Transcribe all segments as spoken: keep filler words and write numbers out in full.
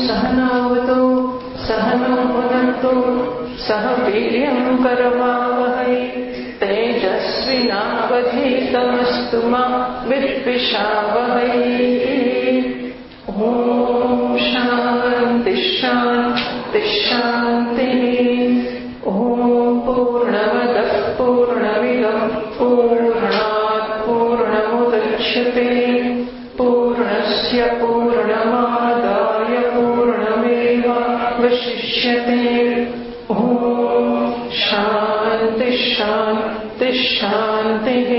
सहनावतु सहनौ भुनक्तु सह वीर्यं करवावहै तेजस्विनावधीतमस्तु मा विद्विषावहै। ॐ शान्ति शान्ति शान्तिः। ॐ पूर्णमदः पूर्णमिदं पूर्णात् पूर्णमुदच्यते पूर्णस्य पूर्णमादाय पूर्णमेवावशिष्यते। ॐ शान्ति शान्ति शान्तिः।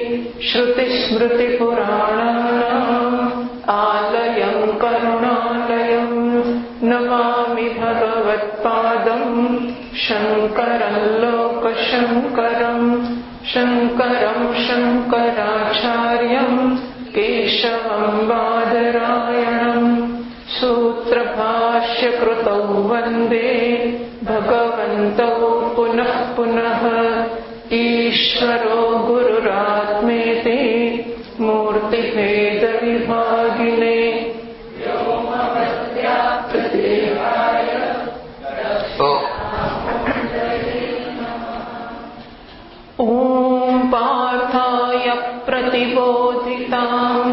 श्रुतिस्मृतिपुराणानाम् आलयं करुणालयं नमामि भगवत्पादं शङ्करं लोकशङ्करं शङ्करं शङ्कराचार्यं केशवं बादरायणं सूत्रभाष्यकृतौ वन्दे भगवन्तौ पुनः पुनः। ईश्वरो गुरुरात्मेति मूर्तिभेदविभागिने व्योमवद्व्याप्तदेहाय ॐ पार्थाय प्रतिबोधिताम्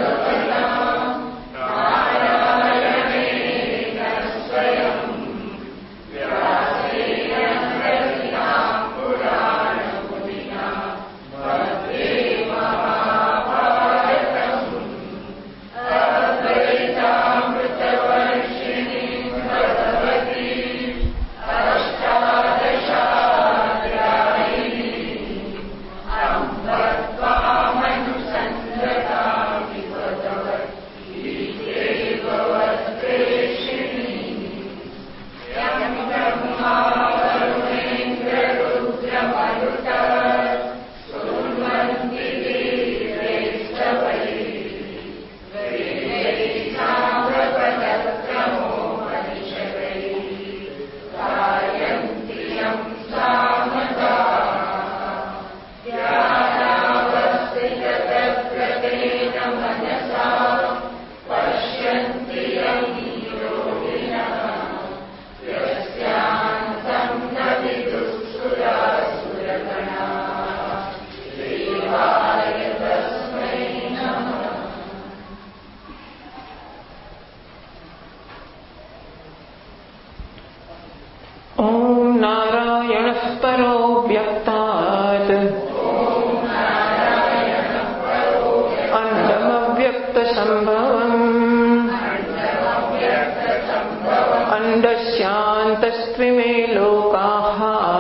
अंडस्यान्तस्त्विमे लोकाः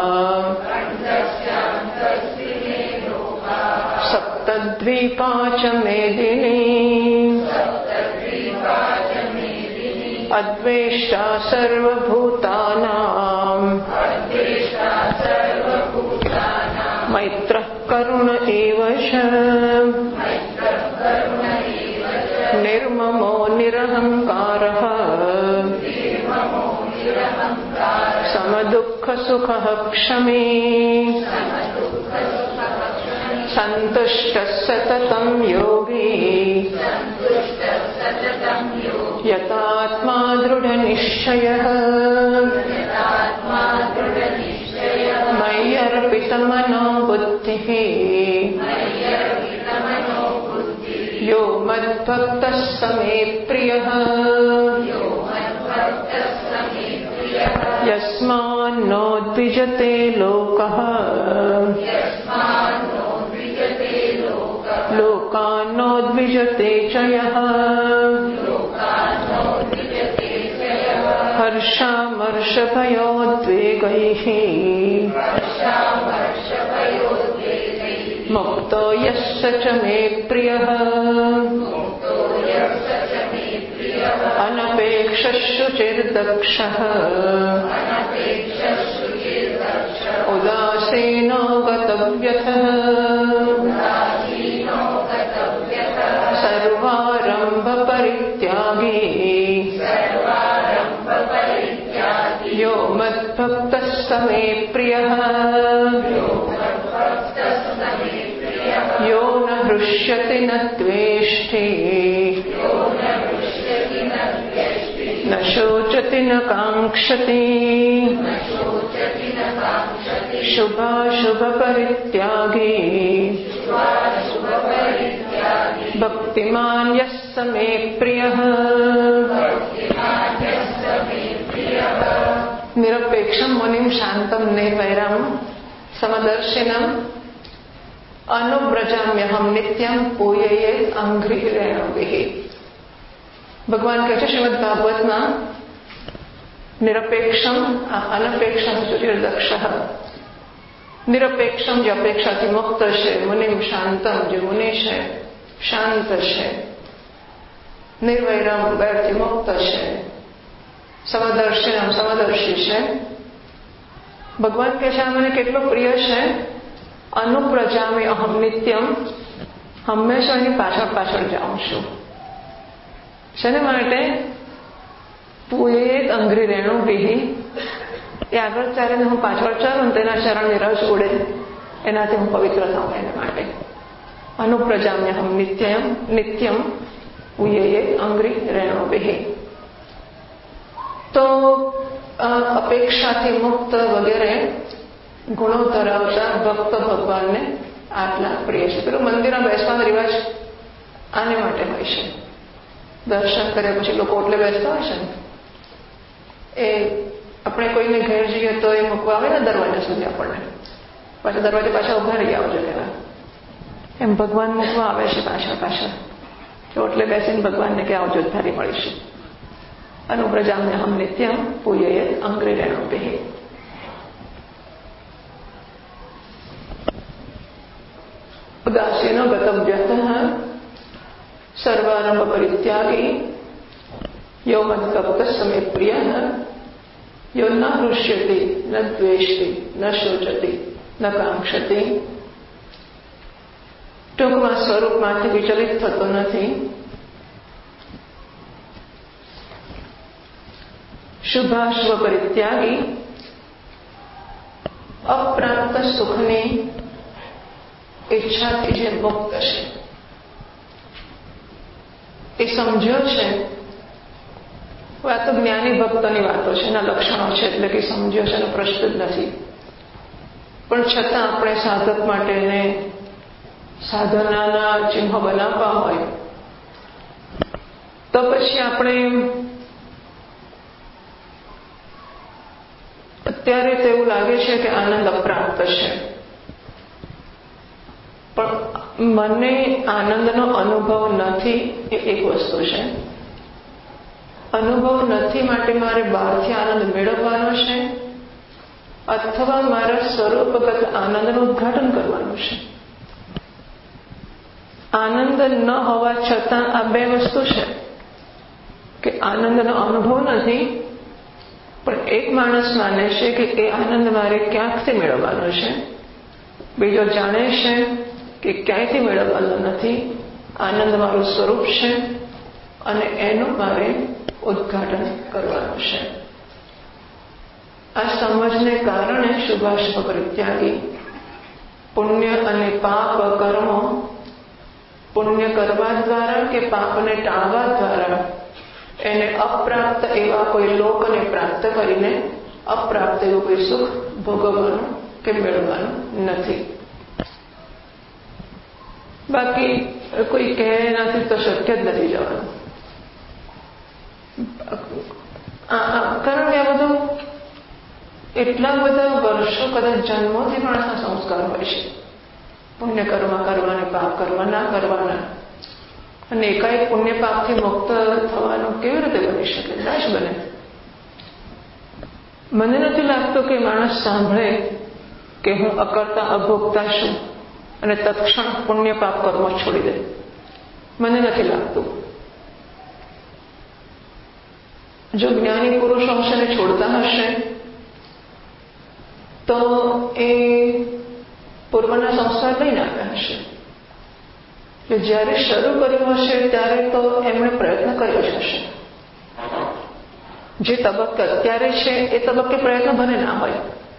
सप्तद्वीपा च मेदिनी अद्वेष्टा सर्वभूतानां मैत्रः करुण एव च निर्ममो निरहङ्कारः समदुःखसुखः क्षमी सन्तुष्टः सततं योगी यतात्मा दृढनिश्चयः मय्यर्पितमनो बुद्धिः यो मद्भक्तः स मे प्रियः यस्मान्नो द्विजते लोकः लोकान्नो द्विजते च यः हर्षामर्षभयोद्वेगैः मुक्तो यः स च मे प्रियः अनपेक्षः शुचिर्दक्षः उदासीनो गतव्यथः सर्वारम्भ परित्यागी यो मद्भक्तः स मे प्रियः यो न हृष्यति न द्वेष्टि न शोचति न काङ्क्षति शुभाशुभपरित्यागी भक्तिमान् यः स मे प्रियः निरपेक्षं मुनिं शान्तं निर्वैरं समदर्शिनम् अनुव्रजाम्यहं नित्यं पूययेत् अंघ्रिरेणुभिः। भगवान કહે છે શ્રીમદ ભાગવતમાં નિરપેક્ષમ અનપેક્ષમ સુચિર્દક્ષ નિરપેક્ષમ જે અપેક્ષાથી મુક્ત છે મુનિમ શાંતમ જે મુનિ છે શાંત છે નિર્વૈરમ વૈરથી મુક્ત છે સમદર્શિનમ સમદર્શી છે ભગવાન કહે છે આ મને કેટલો પ્રિય છે અનુપ્રજામી અહમ નિત્યમ હંમેશા એની પાછળ પાછળ જાઉં છું શેને માટે પૂયે અંઘ્રી રેણુ વિહી એ આગળ ચાલીને હું પાછળ ચાલું તેના ચરણની રસ ઉડે એનાથી હું પવિત્ર થાઉં એના માટે અનુપ્રજામ્યહમ નિત્યમ નિત્યમ પૂયે અંઘ્રી રેણુ વિહી. તો અપેક્ષાથી મુક્ત વગેરે ગુણો ધરાવતા ભક્ત ભગવાનને આટલા પ્રિય છે. પેલું મંદિરમાં બેસવાનો રિવાજ આને માટે હોય છે. દર્શન કર્યા પછી લોકો ઓટલે બેસતા હોય છે ને એ આપણે કોઈને ઘેર જઈએ તો એ મૂકવા આવે ને દરવાજા સુધી આપણને પાછા દરવાજે પાછા ઉભા રહી આવજો તેના એમ ભગવાન મૂકવા આવે છે પાછળ પાછળ કે ઓટલે બેસીને ભગવાનને કે આવજો ધારી મળીશું. અનુપ્રજામ્ય હમ નિત્યમ પૂયયે અંઘ્રી રેણુભિઃ. ઉદાસીનો ગતવ્યતઃ સર્વારંભ પરિત્યાગી યો મદ્ભક્ત સમે પ્રિયઃ યો ન હૃષ્યતિ ન દ્વેષ્ટિ ન શોચતિ ન કાંક્ષતિ. ટૂંકમાં સ્વરૂપમાંથી વિચલિત થતો નથી, શુભાશુભ પરિત્યાગી અપ્રાપ્ત સુખની ઈચ્છાથી જે મુક્ત છે એ સમજ્યો છે. આ તો જ્ઞાની ભક્તોની વાતો છે, એના લક્ષણો છે એટલે કે સમજ્યો છે એનો પ્રશ્ન જ નથી. પણ છતાં આપણે સાધક માટે એને સાધનાના ચિહ્નો બનાવવા હોય તો પછી આપણે અત્યારે તો એવું લાગે છે કે આનંદ અપ્રાપ્ત છે, પણ મને આનંદનો અનુભવ નથી એ એક વસ્તુ છે. અનુભવ નથી માટે મારે બહારથી આનંદ મેળવવાનો છે અથવા મારા સ્વરૂપગત આનંદનું ઉદ્ઘાટન કરવાનું છે. આનંદ ન હોવા છતાં આ બે વસ્તુ છે કે આનંદનો અનુભવ નથી, પણ એક માણસ માને છે કે એ આનંદ મારે ક્યાંકથી મેળવવાનો છે, બીજો જાણે છે કે ક્યાંયથી મેળવવાનો નથી, આનંદ મારું સ્વરૂપ છે અને એનું મારે ઉદ્ઘાટન કરવાનું છે. આ સમજને કારણે શુભાશુભ પરિત્યાગી પુણ્ય અને પાપ કર્મો પુણ્ય કરવા દ્વારા કે પાપને ટાળવા દ્વારા એને અપ્રાપ્ત એવા કોઈ લોકને પ્રાપ્ત કરીને અપ્રાપ્ત એવું કોઈ સુખ ભોગવવાનું કે મેળવવાનું નથી. બાકી કોઈ કહે એનાથી તો શક્ય જ નથી જવાનું. કારણ કે આ બધું એટલા બધા વર્ષો કદાચ જન્મોથી માણસના સંસ્કાર હોય છે, પુણ્ય કર્મ કરવાને પાપ કરવા ના કરવાના, અને એકાએક પુણ્ય પાપથી મુક્ત થવાનું કેવી રીતે બની શકે? ના જ બને. મને નથી લાગતું કે માણસ સાંભળે કે હું અકર્તા અભોગતા છું અને તત્ક્ષણ પુણ્ય પાપ કર્મ છોડી દે. મને નથી લાગતું. જો જ્ઞાની પુરુષો હશે ને છોડતા હશે તો એ પૂર્વના સંસ્કાર લઈને આવ્યા હશે. કે જ્યારે શરૂ કર્યું હશે ત્યારે તો એમણે પ્રયત્ન કર્યો જ હશે. જે તબક્કે અત્યારે છે એ તબક્કે પ્રયત્ન ભલે ના હોય,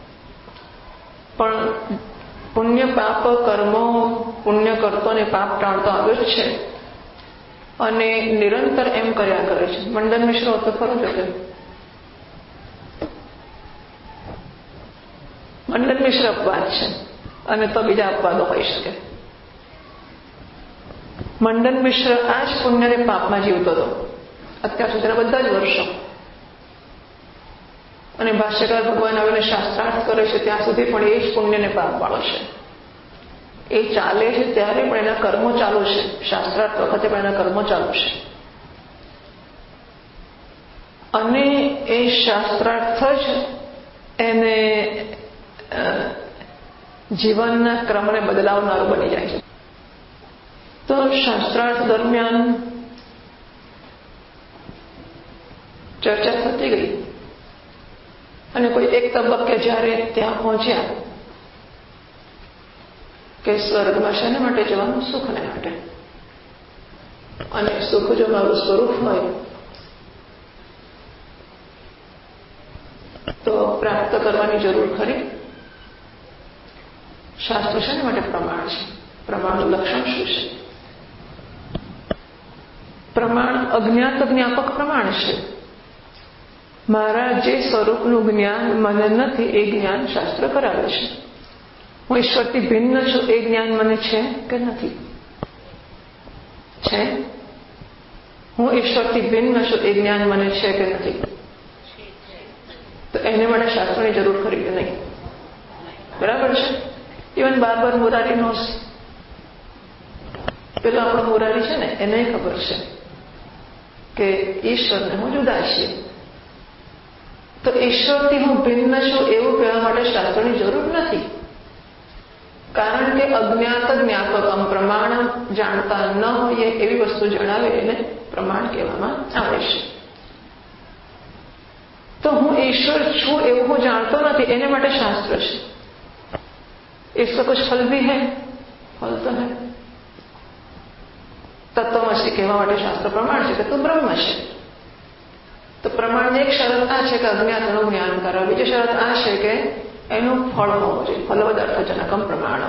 પણ પુણ્ય પાપ કર્મો પુણ્ય કરતો ને પાપ ટાળતો આવ્યો જ છે. અને નિરંતર એમ કર્યા કરે છે. મંડન મિશ્ર તો ખરો જ હતો. મંડન મિશ્ર અપવાદ છે અને તો બીજા અપવાદો હોઈ શકે. મંડન મિશ્ર આ જ પુણ્યને પાપમાં જીવતો હતો અત્યાર સુધીના બધા જ વર્ષો. અને ભાષ્યકાર ભગવાન આવીને શાસ્ત્રાર્થ કરે છે ત્યાં સુધી પણ એ જ પુણ્યને પાપ વાળો છે. એ ચાલે છે ત્યારે પણ એના કર્મો ચાલુ છે. શાસ્ત્રાર્થ વખતે પણ એના કર્મો ચાલુ છે. અને એ શાસ્ત્રાર્થ જ એને જીવનના ક્રમને બદલાવનારું બની જાય છે. તો શાસ્ત્રાર્થ દરમિયાન ચર્ચા થતી ગઈ અને કોઈ એક તબક્કે જ્યારે ત્યાં પહોંચ્યા કે સ્વર્ગમાં શેના માટે જવાનું? સુખને માટે. અને સુખ જો મારું સ્વરૂપ હોય તો પ્રાપ્ત કરવાની જરૂર ખરી? શાસ્ત્ર શેના માટે પ્રમાણ છે? પ્રમાણનું લક્ષણ શું છે? પ્રમાણ અજ્ઞાત જ્ઞાપક પ્રમાણ છે. મારા જે સ્વરૂપનું જ્ઞાન મને નથી એ જ્ઞાન શાસ્ત્ર કરાવે છે. હું ઈશ્વરથી ભિન્ન છું એ જ્ઞાન મને છે કે નથી? છે. હું ઈશ્વરથી ભિન્ન છું એ જ્ઞાન મને છે કે નથી? તો એને માટે શાસ્ત્રની જરૂર ખરી કે નહીં? બરાબર છે. ઇવન બાર બાર મુરારીનો પેલો આપણો મુરારી છે ને એને ખબર છે કે ઈશ્વરને હું જુદા છીએ. તો ઈશ્વરથી હું ભિન્ન છું એવું કહેવા માટે શાસ્ત્રની જરૂર નથી. કારણ કે અજ્ઞાત જ્ઞાપકમ પ્રમાણ જાણતા ન હોઈએ એવી વસ્તુ જણાવે એને પ્રમાણ કહેવામાં આવે છે. તો હું ઈશ્વર છું એવું હું જાણતો નથી એને માટે શાસ્ત્ર છે. इसका कुछ फल भी है? फल तो है. તત્વમસી કહેવા માટે શાસ્ત્ર પ્રમાણ છે કે તું બ્રહ્મ છે. તો પ્રમાણની એક શરત આ છે કે અજ્ઞાતનું જ્ઞાન કરાવે. બીજી શરત આ છે કે એનું ફળ હોવું જોઈએ. ફલવદર્થજનકમ પ્રમાણમ.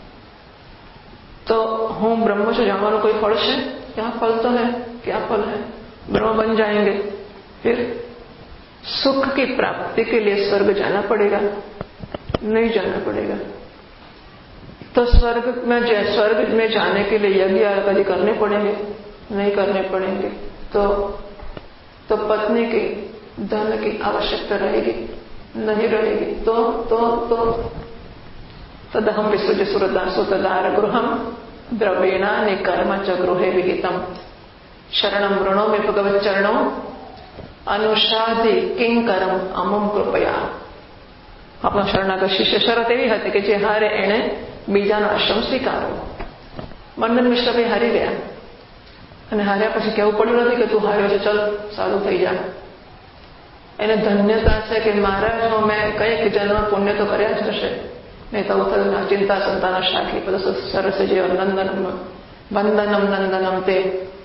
તો હું બ્રહ્મ છું જાણવાનું કોઈ ફળ છે? ક્યાં ફલ તો है? क्या फल है? ब्रह्म बन जाएंगे फिर सुख की प्राप्ति के लिए स्वर्ग जाना पड़ेगा? नहीं जाना पड़ेगा. तो स्वर्ग में स्वर्ग में जाने के लिए यज्ञ आदि करने पड़ेंगे? नहीं करने पड़ेंगे. तो तो पत्नी की धन की आवश्यकता रहेगी? नहीं रहेगी. तो तो तो तदहम विसृज सुरदासो तदार गृहम द्रव्येणा निकर्म च गृहे विहितम शरणम वृणो में भगवत चरणो अनुषादि किंकरम अमुम कृपया. આપણો શરણાગત શિષ્ય શરત એવી હતી કે જે હારે એણે બીજાનો આશ્રમ સ્વીકારો. મંડન મિશ્ર ભાઈ હારી ગયા અને હાર્યા પછી કહેવું પડ્યું નથી કે તું હાર્યો છે ચલ સારું થઈ જાય. એને ધન્યતા છે કે મારા જો મેં કંઈક જન્મ પુણ્ય તો કર્યા જ હશે. નહીં તો ઉત્તરના ચિંતા સંતાના શાખી બધું સરસ જે નંદનમ વંદનમ નંદનમ તે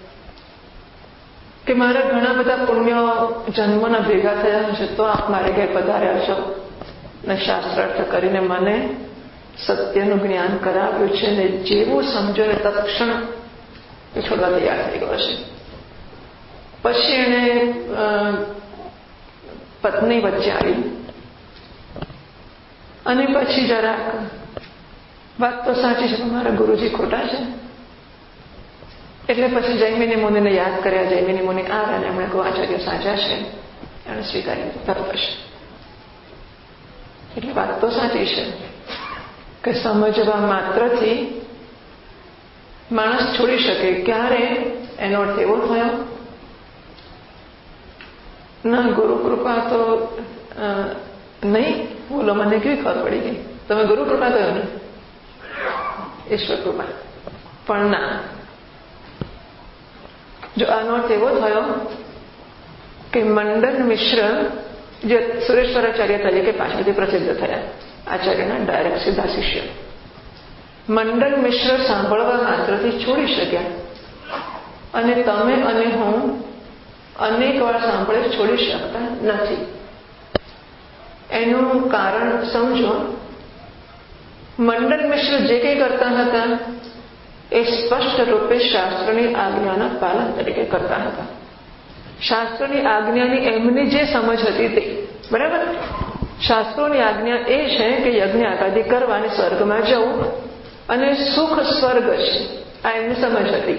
કે મારા ઘણા બધા પુણ્યો જન્મના ભેગા થયા હશે તો આપ મારે ઘેર પધાર્યા છો ને શાસ્ત્રાર્થ કરીને મને સત્યનું જ્ઞાન કરાવ્યું છે ને જેવું સમજો ને તત્ક્ષણ એ છોડવા તૈયાર થઈ ગયો છે. પછી એને પત્ની વચ્ચે આવી અને પછી જરાક વાત તો સાચી છે પણ મારા ગુરુજી ખોટા છે. એટલે પછી જૈમિની મુનિને યાદ કર્યા. જૈમિની મુનિ આવ્યા અને એમણે કહ્યું આચાર્ય સાચા છે. એણે સ્વીકારી તરત જ. એટલે વાત તો સાચી છે કે સમજવા માત્રથી માણસ છોડી શકે. ક્યારે? એનો અર્થ એવો થયો ના ગુરુ કૃપા તો નહીં. બોલો મને કેવી ખબર પડી ગઈ? તમે ગુરુ કૃપા કહ્યો ને? ઈશ્વર કૃપા. પણ ના, જો આનો અર્થ એવો થયો કે મંડન મિશ્ર જે સુરેશ્વરાચાર્ય તરીકે પાછળથી પ્રસિદ્ધ થયા, આચાર્યના ડાયરેક્ટ સીધા શિષ્ય, મંડન મિશ્ર સાંભળવા માત્રથી છોડી શક્યા અને તમે અને હું અનેક વાર સાંભળે છોડી શકતા નથી. એનું કારણ સમજો. મંડન મિશ્ર જે કંઈ કરતા હતા એ સ્પષ્ટ રૂપે શાસ્ત્રની આજ્ઞાના પાલન તરીકે કરતા હતા. શાસ્ત્રોની આજ્ઞાની એમની જે સમજ હતી તે બરાબર. શાસ્ત્રોની આજ્ઞા એ છે કે યજ્ઞ આદિ કરવા અને સ્વર્ગમાં જવું અને સુખ સ્વર્ગ છે, આ એમની સમજ હતી.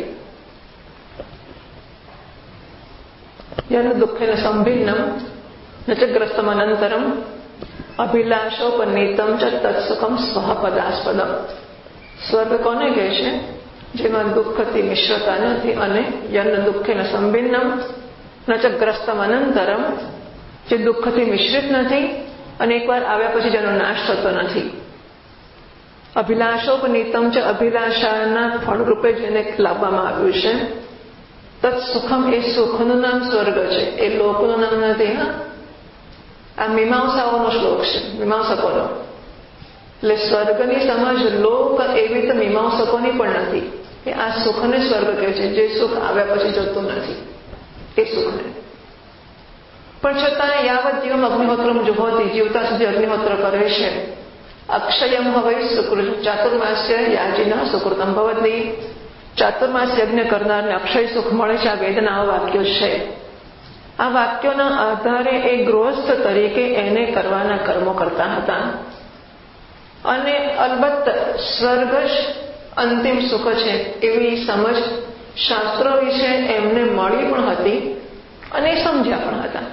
યન દુઃખેન સંભિન્નમ નચગ્રસ્તમ અનંતરમ અભિલાષોપનીતમ ચ તત્સુખમ સ્વપદાસ્પદમ. સ્વર્ગ કોને કહે છે? જેમાં દુઃખથી મિશ્રતા નથી અને યન દુઃખેન સંભિન્નમ નચગ્રસ્તમ અનંતરમ, જે દુઃખથી મિશ્રિત નથી અને એકવાર આવ્યા પછી જેનો નાશ થતો નથી. અભિલાષોપનીતમ છે, અભિલાષાના ફળરૂપે જેને લાવવામાં આવ્યું છે. તત્સુખમ એ સુખનું નામ સ્વર્ગ છે, એ લોકનું નામ નથી. હા, આ મીમાંસાઓનો શ્લોક છે, મીમાંસકોનો. એટલે સ્વર્ગની સમજ લોક એવી તો મીમાંસકોની પણ નથી. એ આ સુખને સ્વર્ગ કહે છે, જે સુખ આવ્યા પછી જતું નથી એ સુખને. પણ છતાં યાવત જીવમ અગ્નિહોત્રમ જુહોતી, જીવતા સુધી અગ્નિહોત્ર કરે છે. અક્ષયમ હવે ચાતુર્માસ્ય યાજીના સુકૃતમ ભવતી. ચાતુર્માસ યજ્ઞ કરનારને અક્ષય સુખ મળે છે. આ વેદના આ વાક્યો છે. આ વાક્યોના આધારે એ ગૃહસ્થ તરીકે એને કરવાના કર્મો કરતા હતા. અને અલબત્ત સ્વર્ગ જ અંતિમ સુખ છે એવી સમજ શાસ્ત્રો વિશે એમને મળી પણ હતી અને સમજ્યા પણ હતા.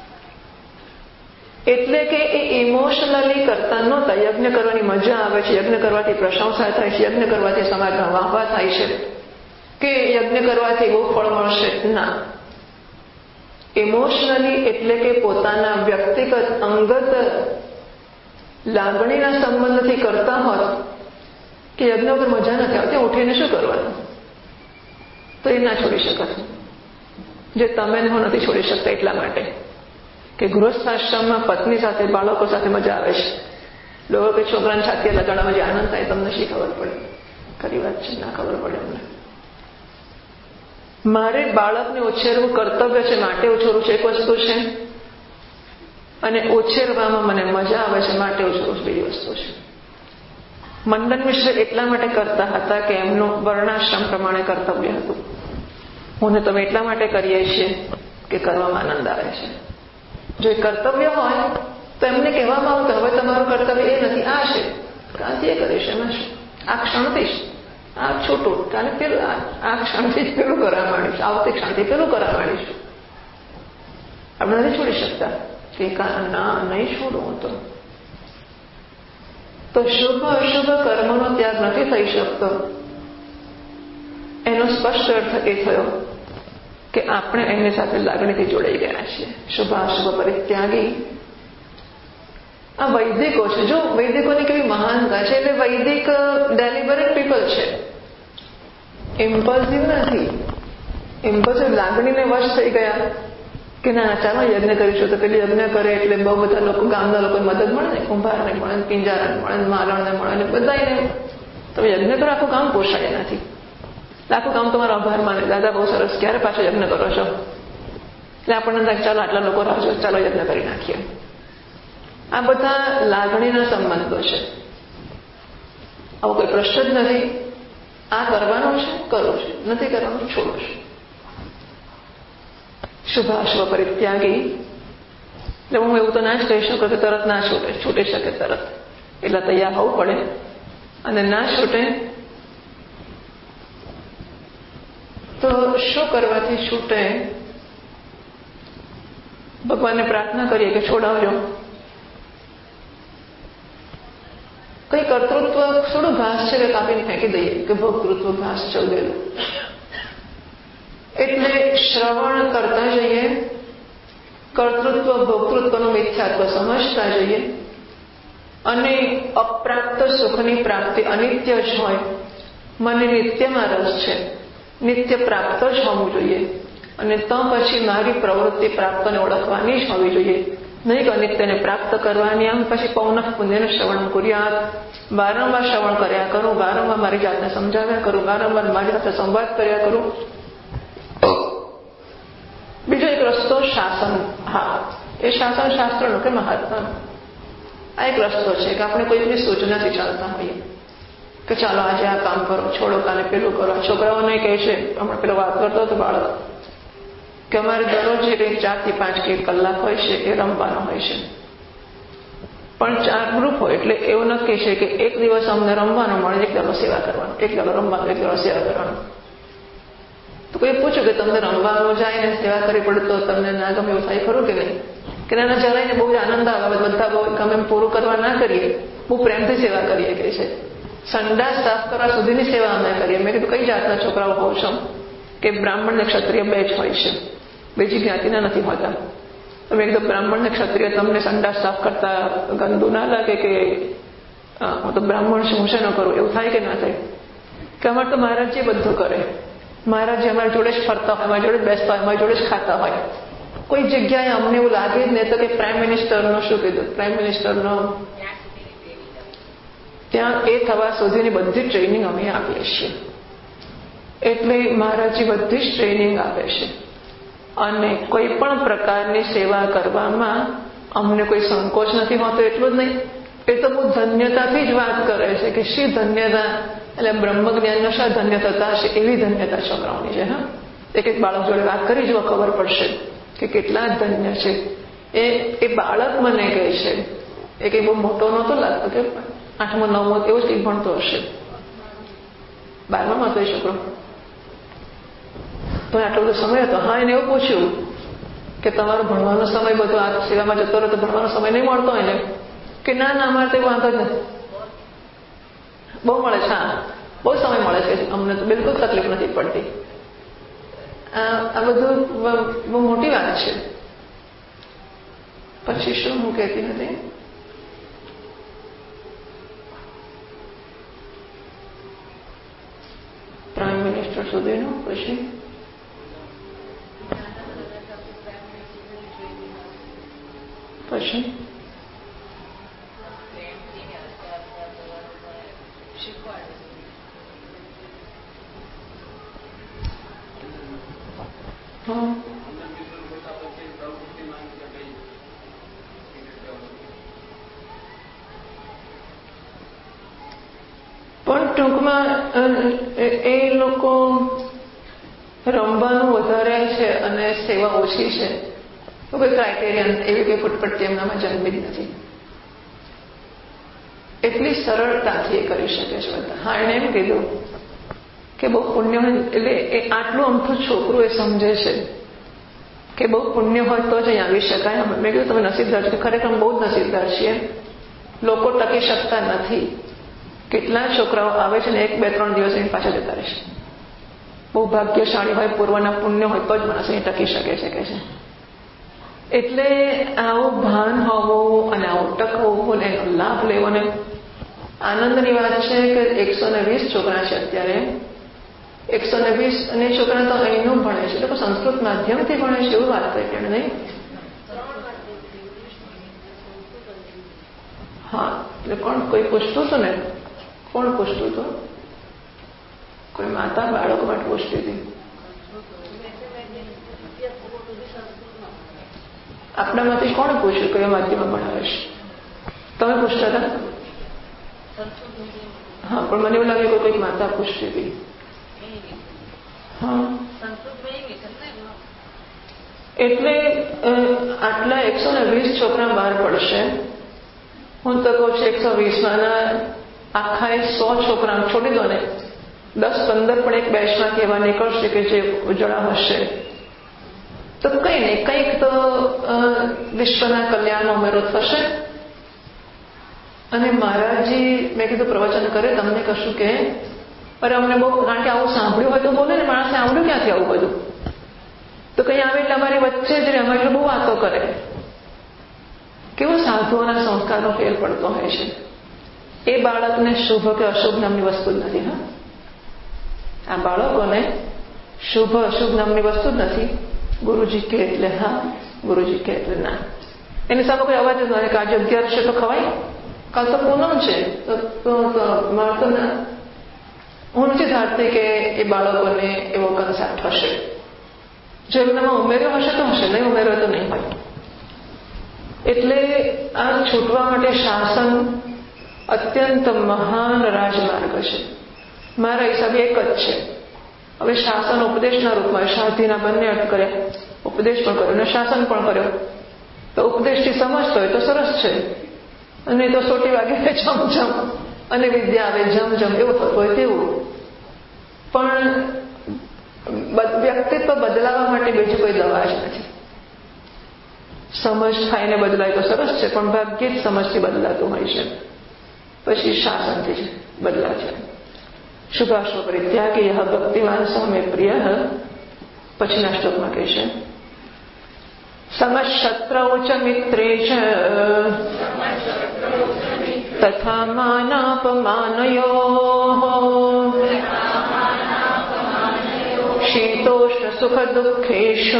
એટલે કે એ ઇમોશનલી કરતા નહોતા. યજ્ઞ કરવાની મજા આવે છે, યજ્ઞ કરવાથી પ્રશંસા થાય છે, યજ્ઞ કરવાથી સમાજમાં વાહવા થાય છે, કે યજ્ઞ કરવાથી બહુ ફળ મળશે. ના, ઇમોશનલી એટલે કે પોતાના વ્યક્તિગત અંગત લાગણીના સંબંધથી કરતા હોત કે યજ્ઞ વગર મજા નથી આવતી, ઉઠીને શું કરવાનું, તો એ ના છોડી શકત. જે તમે હું નથી છોડી શકતા એટલા માટે કે ગૃહસ્થાશ્રમમાં પત્ની સાથે બાળકો સાથે મજા આવે છે. લોકો કે છોકરાને છાતી લગાડવામાં જે આનંદ થાય તમને શી ખબર પડે? ખરી વાત છે, ના ખબર પડે અમને. મારે બાળકને ઉછેરવું કર્તવ્ય છે માટે ઉછેરું છે એક વસ્તુ છે, અને ઉછેરવામાં મને મજા આવે છે માટે ઉછેરું બીજી વસ્તુ છે. મંડન મિશ્ર એટલા માટે કરતા હતા કે એમનું વર્ણાશ્રમ પ્રમાણે કર્તવ્ય હતું. હું ને તમે એટલા માટે કરીએ છીએ કે કરવામાં આનંદ આવે છે. જો એ કર્તવ્ય હોય તો એમને કહેવામાં આવતું હવે તમારું કર્તવ્ય એ નથી, આ છે, કાંથી એ કરીશ, એમાં શું, આ ક્ષણથી જ આ છૂટું, કાલે પેલું, આ ક્ષણથી જ પેલું કરવા માંડીશું, આવતી ક્ષણથી પેલું કરવા માંડીશું. આપણે નથી છોડી શકતા કે ના નહીં છોડું હું તો. તો શુભ અશુભ કર્મનો ત્યાગ નથી થઈ શકતો. એનો સ્પષ્ટ અર્થ એ થયો કે આપણે એમની સાથે લાગણીથી જોડાઈ ગયા છીએ. શુભ અશુભ પરિત્યાગી આ વૈદિકો છે. જો વૈદિકોની કેવી મહાનતા છે. એટલે વૈદિક ડેલિબરેટ પીપલ છે, ઇમ્પલ્સિવ નથી. ઇમ્પલ્સિવ લાગણીને વશ થઈ ગયા કે ના ચાલો યજ્ઞ કરીશું તો પેલી યજ્ઞ કરે એટલે બહુ બધા લોકો, ગામના લોકોને મદદ મળે ને, કુંભારને મળે, પિંજારાને મળે, માલણને મળે ને બધાને. તમે યજ્ઞ કરો આખું ગામ પોષાય નથી. આખું ગામ તમારો આભાર માને, દાદા બહુ સરસ, ક્યારે પાછો યજ્ઞ કરો છો? એટલે આપણને ચાલો આટલા લોકો રાહ જો, ચાલો યજ્ઞ કરી નાખીએ. આ બધા લાગણીના સંબંધો છે. આવો કોઈ પ્રશ્ન જ નથી. આ કરવાનું છે, કરવું છે, નથી કરવાનું, છોડવું છે. શુભાશુભ પરિત્યાગી. એટલે હું એવું તો ના જ કહી શકું કે તરત ના છૂટે, છૂટી શકે તરત, એટલે તૈયાર હોવું પડે. અને ના છૂટે તો શું કરવાથી છૂટે? ભગવાનને પ્રાર્થના કરીએ કે છોડાવજો. કઈ કર્તૃત્વ થોડું ઘાસ છે કે કાપીને ફેંકી દઈએ કે ભોક્તૃત્વ ઘાસ ચૌદેલું. એટલે શ્રવણ કરતા જઈએ, કર્તૃત્વ ભોક્તૃત્વનું મિથ્યાત્વ સમજતા જઈએ, અને અપ્રાપ્ત સુખની પ્રાપ્તિ અનિત્ય જ હોય. મને નિત્યમાં રસ છે, નિત્ય પ્રાપ્ત જ હોવું જોઈએ, અને તો પછી મારી પ્રવૃત્તિ પ્રાપ્તને ઓળખવાની જ હોવી જોઈએ, નહીં કે અનિત્યને પ્રાપ્ત કરવાની. આમ પછી પૌનઃ પુણ્યનું શ્રવણ કર્યા, વારંવાર શ્રવણ કર્યા કરું, વારંવાર મારી જાતને સમજાવ્યા કરું, વારંવાર મારી સાથે સંવાદ કર્યા કરું. બીજો એક રસ્તો શાસન. હા, એ શાસન શાસ્ત્રનો કે મહાત્માનો. આ એક રસ્તો છે કે આપણે કોઈની સૂચનાથી ચાલતા હોઈએ. કે ચાલો આજે આ કામ કરો, છોડો કાલે પેલું કરો. છોકરાઓને કહે છે, હમણાં પેલો વાત કરતો હતો બાળક, કે અમારે દરરોજ ચાર થી પાંચ કે એક કલાક હોય છે એ રમવાનો હોય છે, પણ ચાર ગ્રુપ હોય એટલે એવું નક્કી છે કે એક દિવસ અમને રમવાનો મળે, એક દાડો સેવા કરવાનો, એક દાડો રમવાનો, એક દાડો સેવા કરવાનો. તો કોઈ પૂછ્યું કે તમને રમવાનું જાય ને સેવા કરવી પડે તો તમને ના ગમે એવું થાય ખરું કે નહીં? કે નાના જરાય ને બહુ જ આનંદ આવે, બધા બહુ ગમે એમ પૂરું કરવા ના કરીએ, બહુ પ્રેમથી સેવા કરીએ. કે છે સંડાસ સાફ કરવા સુધીની સેવા અમે કરીએ. મેં કીધું કઈ જાતના છોકરાઓ હોવ છો? કે બ્રાહ્મણ ને ક્ષત્રિય બે જ હોય છે, બીજી જ્ઞાતિના નથી હોતા. તો મેં કીધું બ્રાહ્મણ ને ક્ષત્રિય તમને સંડાસ સાફ કરતા ગંદુ ના લાગે કે હું તો બ્રાહ્મણ છું, હું શેનો કરું, એવું થાય કે ના થાય? કે અમારે તો મહારાજજી બધું કરે. મહારાજજી અમારી જોડે જ ફરતા હોય, અમારી જોડે જ બેસતા હોય, અમારી જોડે જ ખાતા હોય. કોઈ જગ્યાએ અમને એવું લાગે જ નહીં તો કે પ્રાઇમ મિનિસ્ટરનો શું કીધું, પ્રાઇમ મિનિસ્ટરનો ત્યાં એ થવા સુધીની બધી જ ટ્રેનિંગ અમે આપીએ છીએ. એટલે મહારાજજી બધી જ ટ્રેનિંગ આપે છે અને કોઈ પણ પ્રકારની સેવા કરવામાં અમને કોઈ સંકોચ નથી હોતો. એટલું જ નહીં, એ તો બહુ ધન્યતાથી જ વાત કરે છે કે શી ધન્યતા, એટલે બ્રહ્મજ્ઞાનનો શા ધન્ય થતા હશે એવી ધન્યતા છોકરાઓની છે. હા, એક એક બાળક જોડે વાત કરી જુઓ, ખબર પડશે કે કેટલા ધન્ય છે. એ એ બાળક મને કહે છે, એ કંઈ બહુ મોટો નહોતો લાગતો, કે આઠમો નવમો એવું જ કંઈક ભણતો હશે, બારમામાં હતો એ છોકરો, તો આટલો બધો સમય હતો. હા, એને એવું પૂછ્યું કે તમારો ભણવાનો સમય બધો આ સેવામાં જતો રહ્યો તો ભણવાનો સમય નહીં મળતો હોય ને? કે ના ના, અમારે તો વાંધો જ નથી, બહુ મળે છે. હા, બહુ સમય મળે છે અમને, તો બિલકુલ તકલીફ નથી પડતી. આ બધું બહુ મોટી વાત છે. પછી શું હું કહેતી નથી, પ્રાઇમ મિનિસ્ટર સુધીનું. પછી પછી હા, પણ ટૂંકમાં એ લોકો રમવાનું વધારે છે અને સેવા ઓછી છે, તો કોઈ ક્રાઇટેરિયન એવી કોઈ ફૂટપટ્ટી એમનામાં જન્મી જ નથી. એટલી સરળતાથી એ કરી શકે છે બધા. હા, એને એમ કીધું કે બહુ પુણ્ય હોય, એટલે એ આટલું અમથું છોકરું એ સમજે છે કે બહુ પુણ્ય હોય તો જ અહીં આવી શકાય. મેં કીધું તમે નસીબદાર છો. ખરેખર બહુ જ નસીબદાર છીએ. લોકો ટકી શકતા નથી. કેટલા છોકરાઓ આવે છે ને એક બે ત્રણ દિવસ એની પાછા જતા રહેશે. બહુ ભાગ્યશાળી હોય, પૂર્વના પુણ્ય હોય તો જ માણસ અહીં ટકી શકે છે કે છે. એટલે આવું ભાન હોવું અને આવું ટકવું ને એનો લાભ લેવો ને આનંદની વાત છે કે એકસો ને વીસ છોકરા છે અત્યારે. એકસો ને વીસ અને છોકરા તો અહીંનું ભણે છે, લોકો સંસ્કૃત માધ્યમથી ભણે છે એવું વાત કરી એને નહીં. હા, એટલે કોણ કોઈ પૂછતું હતું ને, કોણ પૂછતું હતું? કોઈ માતા બાળકો માટે પૂછતી હતી. આપણામાંથી કોણ પૂછ્યું કયા માધ્યમમાં ભણાવે છે? તમે પૂછતા હતા? હા, પણ મને એવું લાગે કોઈક માતા પૂછતી હતી. હા, એટલે આટલા એકસો ને વીસ છોકરા બહાર પડશે. હું તો કહું છું એકસો વીસમાં આખા સો છોકરા છોડી દો ને, દસ પંદર પણ એક બેચમાંથી એવા નીકળશે કે જે ઉજળા હશે. તો કઈ નહીં, કંઈક તો વિશ્વના કલ્યાણનો ઉમેરો થશે. અને મહારાજજી મેં કીધું પ્રવચન કરે તમને કશું કે અરે અમને બહુ, કારણ કે આવું સાંભળ્યું હોય તો બોલે ને, માણસે આવડ્યું ક્યાંથી આવું બધું? તો કંઈ આવે એટલે અમારી વચ્ચે જ રહે, અમારી બહુ વાતો કરે. કેવો સાધુઓના સંસ્કારનો ફેર પડતો હોય છે. એ બાળકને શુભ કે અશુભ નામની વસ્તુ જ નથી. હા, આ બાળકોને શુભ અશુભ નામની વસ્તુ જ નથી. ગુરુજી કે એટલે હા, ગુરુજી કે એટલે ના. એની સામે કોઈ અવાજ જ નથી કે આજે અગિયાર છે તો ખવાય, કાલ તો પૂનમ છે તો મારે તો ના. હું નથી ધારતી કે એ બાળકોને એવો કન્સેપ્ટ હશે. જો એમનામાં ઉમેર્યો હશે તો હશે, નહીં ઉમેર્યો તો નહીં હોય. એટલે આ છૂટવા માટે શાસન અત્યંત મહાન રાજમાર્ગ છે. મારા હિસાબે એક જ છે. હવે શાસન ઉપદેશના રૂપમાં શાંતિના બંને અર્થ કર્યા, ઉપદેશ પણ કર્યો અને શાસન પણ કર્યો. તો ઉપદેશથી સમજતો હોય તો સરસ છે, અને તો સોટી વાગે જમ જમ અને વિદ્યા આવે જમ જમ એવું થતું હોય તેવું. પણ વ્યક્તિત્વ બદલાવા માટે બીજી કોઈ દવા જ નથી. સમજ ખાઈને બદલાય તો સરસ છે, પણ ભાગ્યે જ સમજથી બદલાતું હોય છે, પછી શાસનથી જ બદલા છે. શુભાશુભ પરિત્યાગી યહ ભક્તિમાન સમે પ્રિય. પછીના શ્લોકમાં કહે છે સમશત્રૌ ચ મિત્રે ચ તથા માનાપમાનયોઃ શીતોષ્ણ સુખ દુઃખેષુ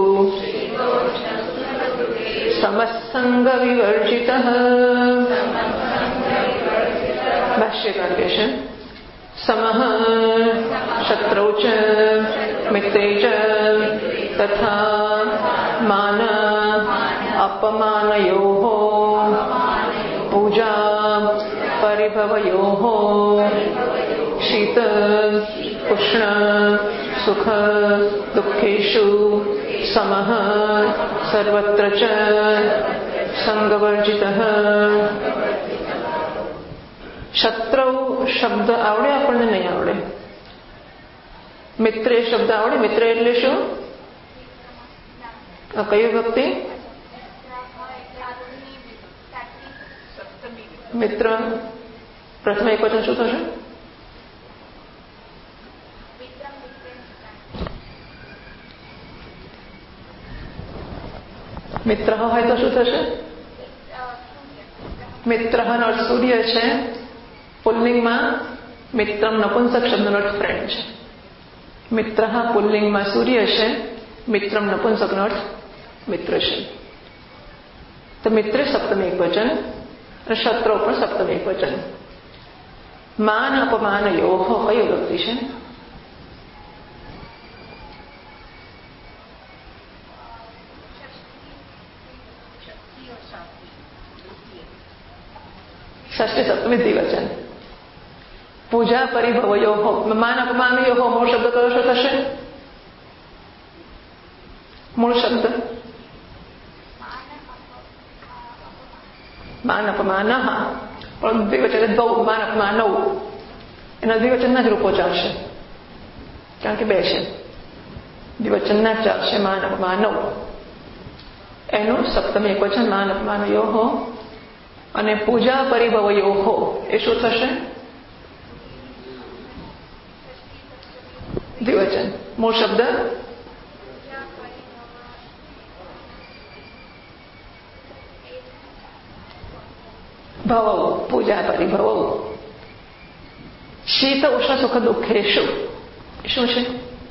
સમસંગ વિવર્જિતઃ. ભાષ્યકાર કહે છે સમઃ શત્રૌ ચ મિત્રે ચ તથા માન અપમાનયોઃ પૂજા પરિભવયોઃ શીત ઉષ્ણ સુખ દુઃખેષુ સમઃ સર્વત્ર ચ સંગવર્જિતઃ. શત્રૌ શબ્દ આવડે આપણને? નહીં આવડે. મિત્રે શબ્દ આવડે? મિત્ર એટલે શું? કયું ભક્તિ? મિત્ર પ્રથમ એક વચન શું થશે? મિત્ર હોય તો શું થશે? મિત્ર નો અર્થ સૂર્ય છે. પુલ્લિંગમાં મિત્રમ નપુંસક શબ્દનો અર્થ ફ્રેન્ડ છે. મિત્ર પુલ્લિંગમાં સૂર્ય છે, મિત્રમ નપુંસકનો અર્થ મિત્ર છે. તો મિત્ર સપ્તમ એક વચન અને શત્રુ પણ સપ્તમ એક વચન. માન અપમાન યોહ કયો વ્યક્તિ છે? ષષ્ઠી સપ્તમી દ્વિવચન. પૂજા પરિભવયોઃ માન અપમાનયોઃ મૂળ શબ્દ કયો શું થશે? મૂળ શબ્દ માન અપમાન. હા, પણ દ્વિવચન બહુ માન અપમાન એના દ્વિવચનના જ રૂપો ચાલશે, કારણ કે બે છે. દ્વિવચનના જ ચાલશે માન અપમાન. એનું સપ્તમ એક વચન માન અપમાનયોઃ. અને પૂજા પરિભવયોઃ એ શું થશે? દ્વિવચન. મૂળ શબ્દ ભવ, પૂજા પરિભવ. શીત ઉષ્ણ સુખ દુઃખેષુ શું છે?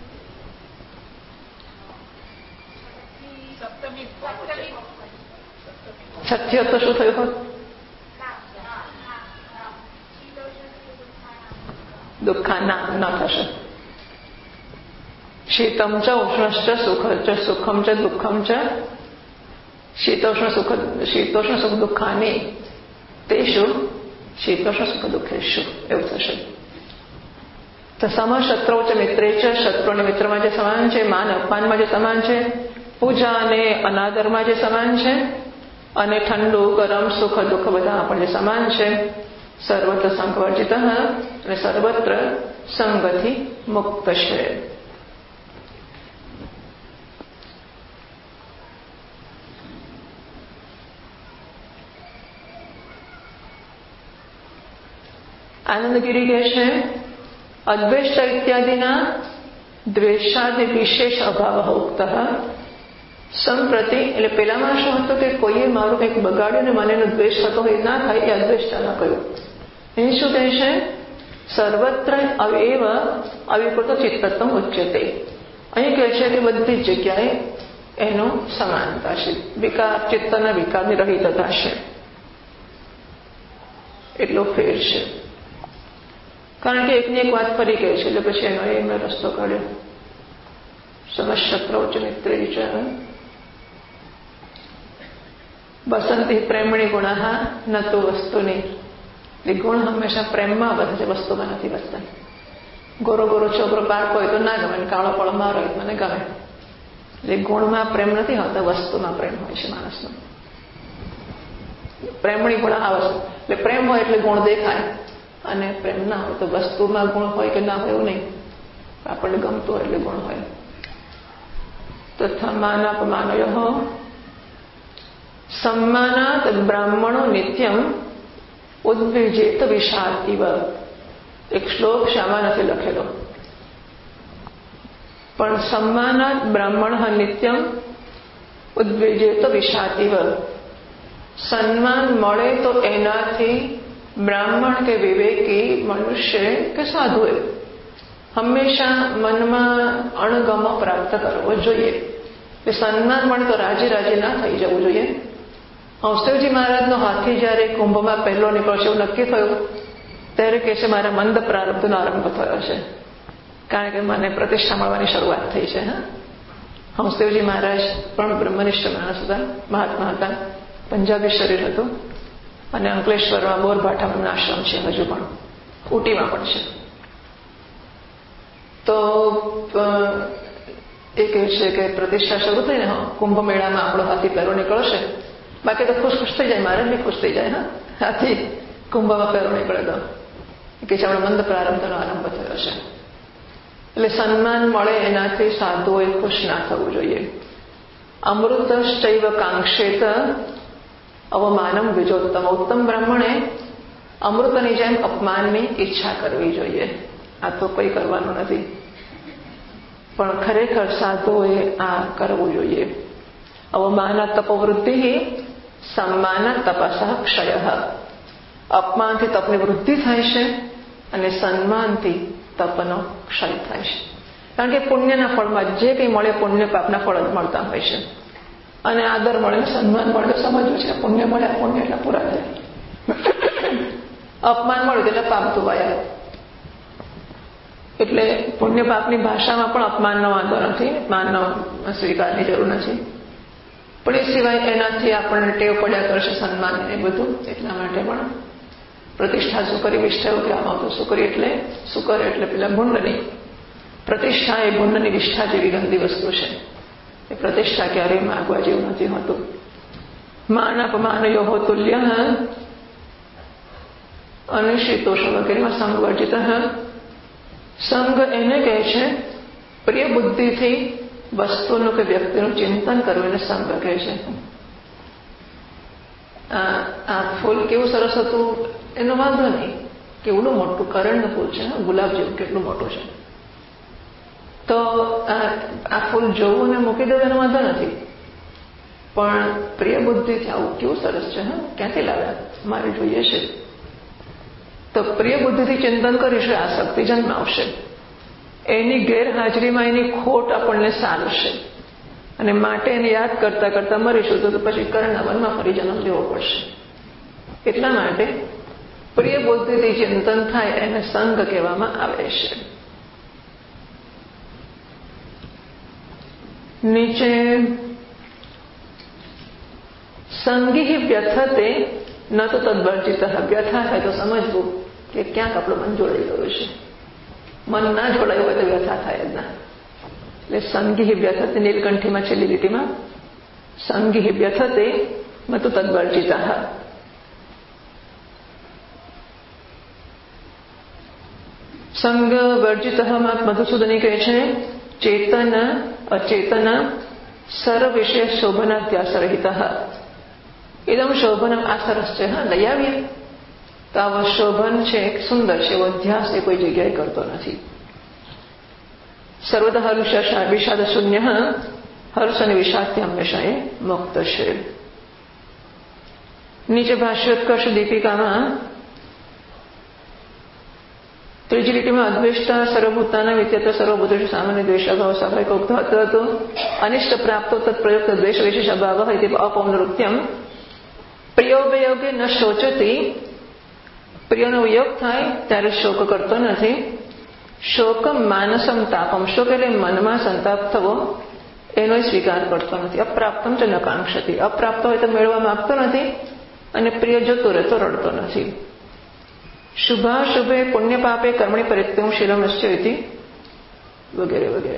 છઠ્ઠી તો શું થયું હોત? દુઃખાના ન થશે. શીતમ ચ ઉષ્ણશ્ચ સુખ ચ સુખમ ચ દુઃખમ ચ શીતોષ્ણ સુખ શીતોષ્ણ સુખ દુઃખાની તેષુ શીતોષ્ણ સુખ દુઃખેષુ એવું થશે. તો સમ શત્રૌ ચ મિત્રે ચ શત્રુ અને મિત્રમાં જે સમાન છે, માન અપમાનમાં જે સમાન છે, પૂજા અને અનાદરમાં જે સમાન છે, અને ઠંડુ ગરમ સુખ દુઃખ બધામાં પણ જે સમાન છે. સર્વત્ર સંગવર્જિત અને સર્વત્ર સંગથી મુક્ત છે. આનંદગીરી કહે છે અદ્વેષ્ટ ઇત્યાદિના દ્વેષાદિ વિશેષ અભાવ ઉક્ત. સંપ્રતિ એટલે પેલામાં શું હતું કે કોઈએ મારું કંઈક બગાડ્યું ને મને એનો દ્વેષ થતો હોય ના થાય એ અદ્વેષ્ટાના કહ્યું. અહીં શું કહે છે? સર્વત્ર અવેવ અવિકૃત ચિત્તત્વમ ઉચ્યતે. અહીં કહે છે કે બધી જ જગ્યાએ એનો સમાનતા છે, વિકાર ચિત્તના વિકારની રહિતતા છે, એટલો ફેર છે. કારણ કે એકની એક વાત ફરી કહે છે એટલે પછી એનો એમનો રસ્તો કાઢ્યો. સમશત્રૌ ચ મિત્રે ચ બસંતી પ્રેમણી ગુણાઃ ન તો વસ્તુની એ ગુણ હંમેશા પ્રેમમાં વધે છે, વસ્તુમાં નથી વધતા. ગોરો ગોરો છોકરો પાક હોય તો ના ગમે, કાળો પળો મારો હોય મને ગમે. એટલે ગુણમાં પ્રેમ નથી હોતો, વસ્તુમાં પ્રેમ હોય છે માણસનો. પ્રેમણી ગુણ આવે છે. એટલે પ્રેમ હોય એટલે ગુણ દેખાય, અને પ્રેમ ના હોય તો વસ્તુમાં ગુણ હોય કે ના હોય એવું નહીં, આપણને ગમતું હોય એટલે ગુણ હોય. તથા માનાપમાનયો સમ્માનાત બ્રાહ્મણો નિત્યમ ઉદ્વિજેત વિષાદ ઇવ. એક શ્લોક શામાં નથી લખેલો, પણ સમ્માનાત બ્રાહ્મણ નિત્યમ ઉદ્વિજેત વિષાદ ઇવ. સન્માન મળે તો એનાથી બ્રાહ્મણ કે વિવેકી મનુષ્ય કે સાધુએ હંમેશા મનમાં અણગમો પ્રાપ્ત કરવો જોઈએ. એ સન્માન મળે તો રાજી રાજી ના થઈ જવું જોઈએ. હંસદેવજી મહારાજનો હાથી જ્યારે કુંભમાં પહેલો નીકળશે એવું નક્કી થયું ત્યારે કહે છે મારા મંદ પ્રારબ્ધનો આરંભ થયો છે, કારણ કે મને પ્રતિષ્ઠા મળવાની શરૂઆત થઈ છે. હા, હંસદેવજી મહારાજ પણ બ્રહ્મનિષ્ઠ માણસ હતા, મહાત્મા હતા, પંજાબી શરીર હતું, અને અંકલેશ્વરમાં બોરભાઠામાં આશ્રમ છે, હજુ પણ ઉટીમાં પણ છે. તો એ કહે છે કે પ્રતિષ્ઠા શરૂ થઈ ને કુંભ મેળામાં આપણો હાથી પહેરો નીકળશે, બાકી તો ખુશ ખુશ થઈ જાય, મારે બી ખુશ થઈ જાય. હા, હાથી કુંભમાં પહેરો નીકળે તો કે છે આપણે મંદ પ્રારંભનો આરંભ થયો છે. એટલે સન્માન મળે એનાથી સાધુઓએ ખુશ ના થવું જોઈએ. અમૃતશ્ચૈવ કાંક્ષેત અવમાનમ વિજોત્તમ. ઉત્તમ બ્રાહ્મણે અમૃતની જેમ અપમાનની ઈચ્છા કરવી જોઈએ. આ તો કંઈ કરવાનું નથી, પણ ખરેખર સાધુઓએ આ કરવું જોઈએ. અવમાન તપવૃદ્ધિ સન્માન તપસ ક્ષય. અપમાનથી તપની વૃદ્ધિ થાય છે અને સન્માનથી તપનો ક્ષય થાય છે. કારણ કે પુણ્યના ફળમાં જે કંઈ મળે પુણ્ય પાપના ફળ જ મળતા હોય છે. અને આદર મળે, સન્માન મળે, સમજવું છે પુણ્ય મળે, પુણ્ય એટલા પૂરા થાય. અપમાન મળ્યું એટલે પાપ ધોવાયા. એટલે પુણ્ય પાપની ભાષામાં પણ અપમાનનો વાંધો નથી, અપમાનનો સ્વીકારની જરૂર નથી, પણ એ સિવાય એનાથી આપણને ટેવ પડ્યા કરશે સન્માન એ બધું. એટલા માટે પણ પ્રતિષ્ઠા શું કરી, વિષ્ઠા એવું કહેવામાં આવતું. શું કરી એટલે શું કરે એટલે પેલા ભૂંડની પ્રતિષ્ઠા એ ભૂંડની વિષ્ઠા જેવી ગંદી વસ્તુ છે. એ પ્રતિષ્ઠા ક્યારેય માગવા જેવું નથી હોતું. માન અપમાનયો તુલ્ય અનિશ્ચિતોષ વગેરેમાં સંગ વર્જિત. સંગ એને કહે છે પ્રિય બુદ્ધિથી વસ્તુનું કે વ્યક્તિનું ચિંતન કરવું એને સંગ કહે છે. આ ફૂલ કેવું સરસ હતું એનો વાંધો નહીં, કેવડું મોટું કરણનું ફૂલ છે, ગુલાબ જેવું કેટલું મોટું છે, તો આ ફૂલ જોવું ને મૂકી દેવું એનો વાંધો નથી, પણ પ્રિય બુદ્ધિથી આવું કેવું સરસ છે, હા ક્યાંથી લાવ્યા, મારે જોઈએ છે. તો પ્રિય બુદ્ધિથી ચિંતન કરીશું, આસક્તિ જન્માવશે. એની ગેરહાજરીમાં એની ખોટ આપણને સારશે, અને માટે એને યાદ કરતા કરતા મરીશું તો પછી કર્ણના વનમાં ફરી જન્મ લેવો પડશે. એટલા માટે પ્રિય બુદ્ધિથી ચિંતન થાય એને સંગ કહેવામાં આવે છે. નીચે સંગી વ્યથતે ન તો તદ્વર્જિત. વ્યથા થાય તો સમજવું કે ક્યાંક આપણું મન જોડાઈ ગયું છે. મન ના જોડાયું હોય તો વ્યથા થાય જ ના. એટલે સંગી વ્યથતે નીલકંઠીમાં છેલ્લી લીટીમાં સંગી વ્યથતે ન તો તદ્વર્જિત. સંગ વર્જિતમાં મધુસૂદની કહે છે ચેતન અચેતન સર્વ વિષય શોભનાધ્યાસ રહિત. એકદમ શોભન આ સરસ છે, હા લઈ આવીએ તો આવો શોભન છે, સુંદર છે, એવો અધ્યાસ એ કોઈ જગ્યાએ કરતો નથી. સર્વદ હર્ષ વિષાદ શૂન્ય, હર્ષ અને વિષાદથી હંમેશા એ મુક્ત છે. નીચે ભાષ્યોત્કર્ષ દીપિકામાં ત્રીજી લીટીમાં અદ્વેષ્ટા સર્વભૂતાના વિદ્યત સર્વભૂતેષુ સામાન્ય દ્વેષાભાવ સ્વાભાવિક ઉક્ત હતો. અનિષ્ટ પ્રાપ્તો તત્પ્રયુક્ત દ્વેષ વિશેષ અભાવ ઇતિ અપૌનરુક્ત્યમ. પ્રિયોપયોગે ન શોચતી. પ્રિયનો વિયોગ થાય ત્યારે શોક કરતો નથી. શોકમ માનસમ તાપમ. શોક એટલે મનમાં સંતાપ થવો, એનો સ્વીકાર કરતો નથી. અપ્રાપ્તમ ચ ન કાંક્ષતી. અપ્રાપ્ત હોય તો મેળવા માંગતો નથી, અને પ્રિય જતો રહેતો રડતો નથી. શુભાશુભે પુણ્ય પાપે કર્મણી પરિત્યક્તમ શીલમસ્ય ઇતિ વગેરે વગેરે.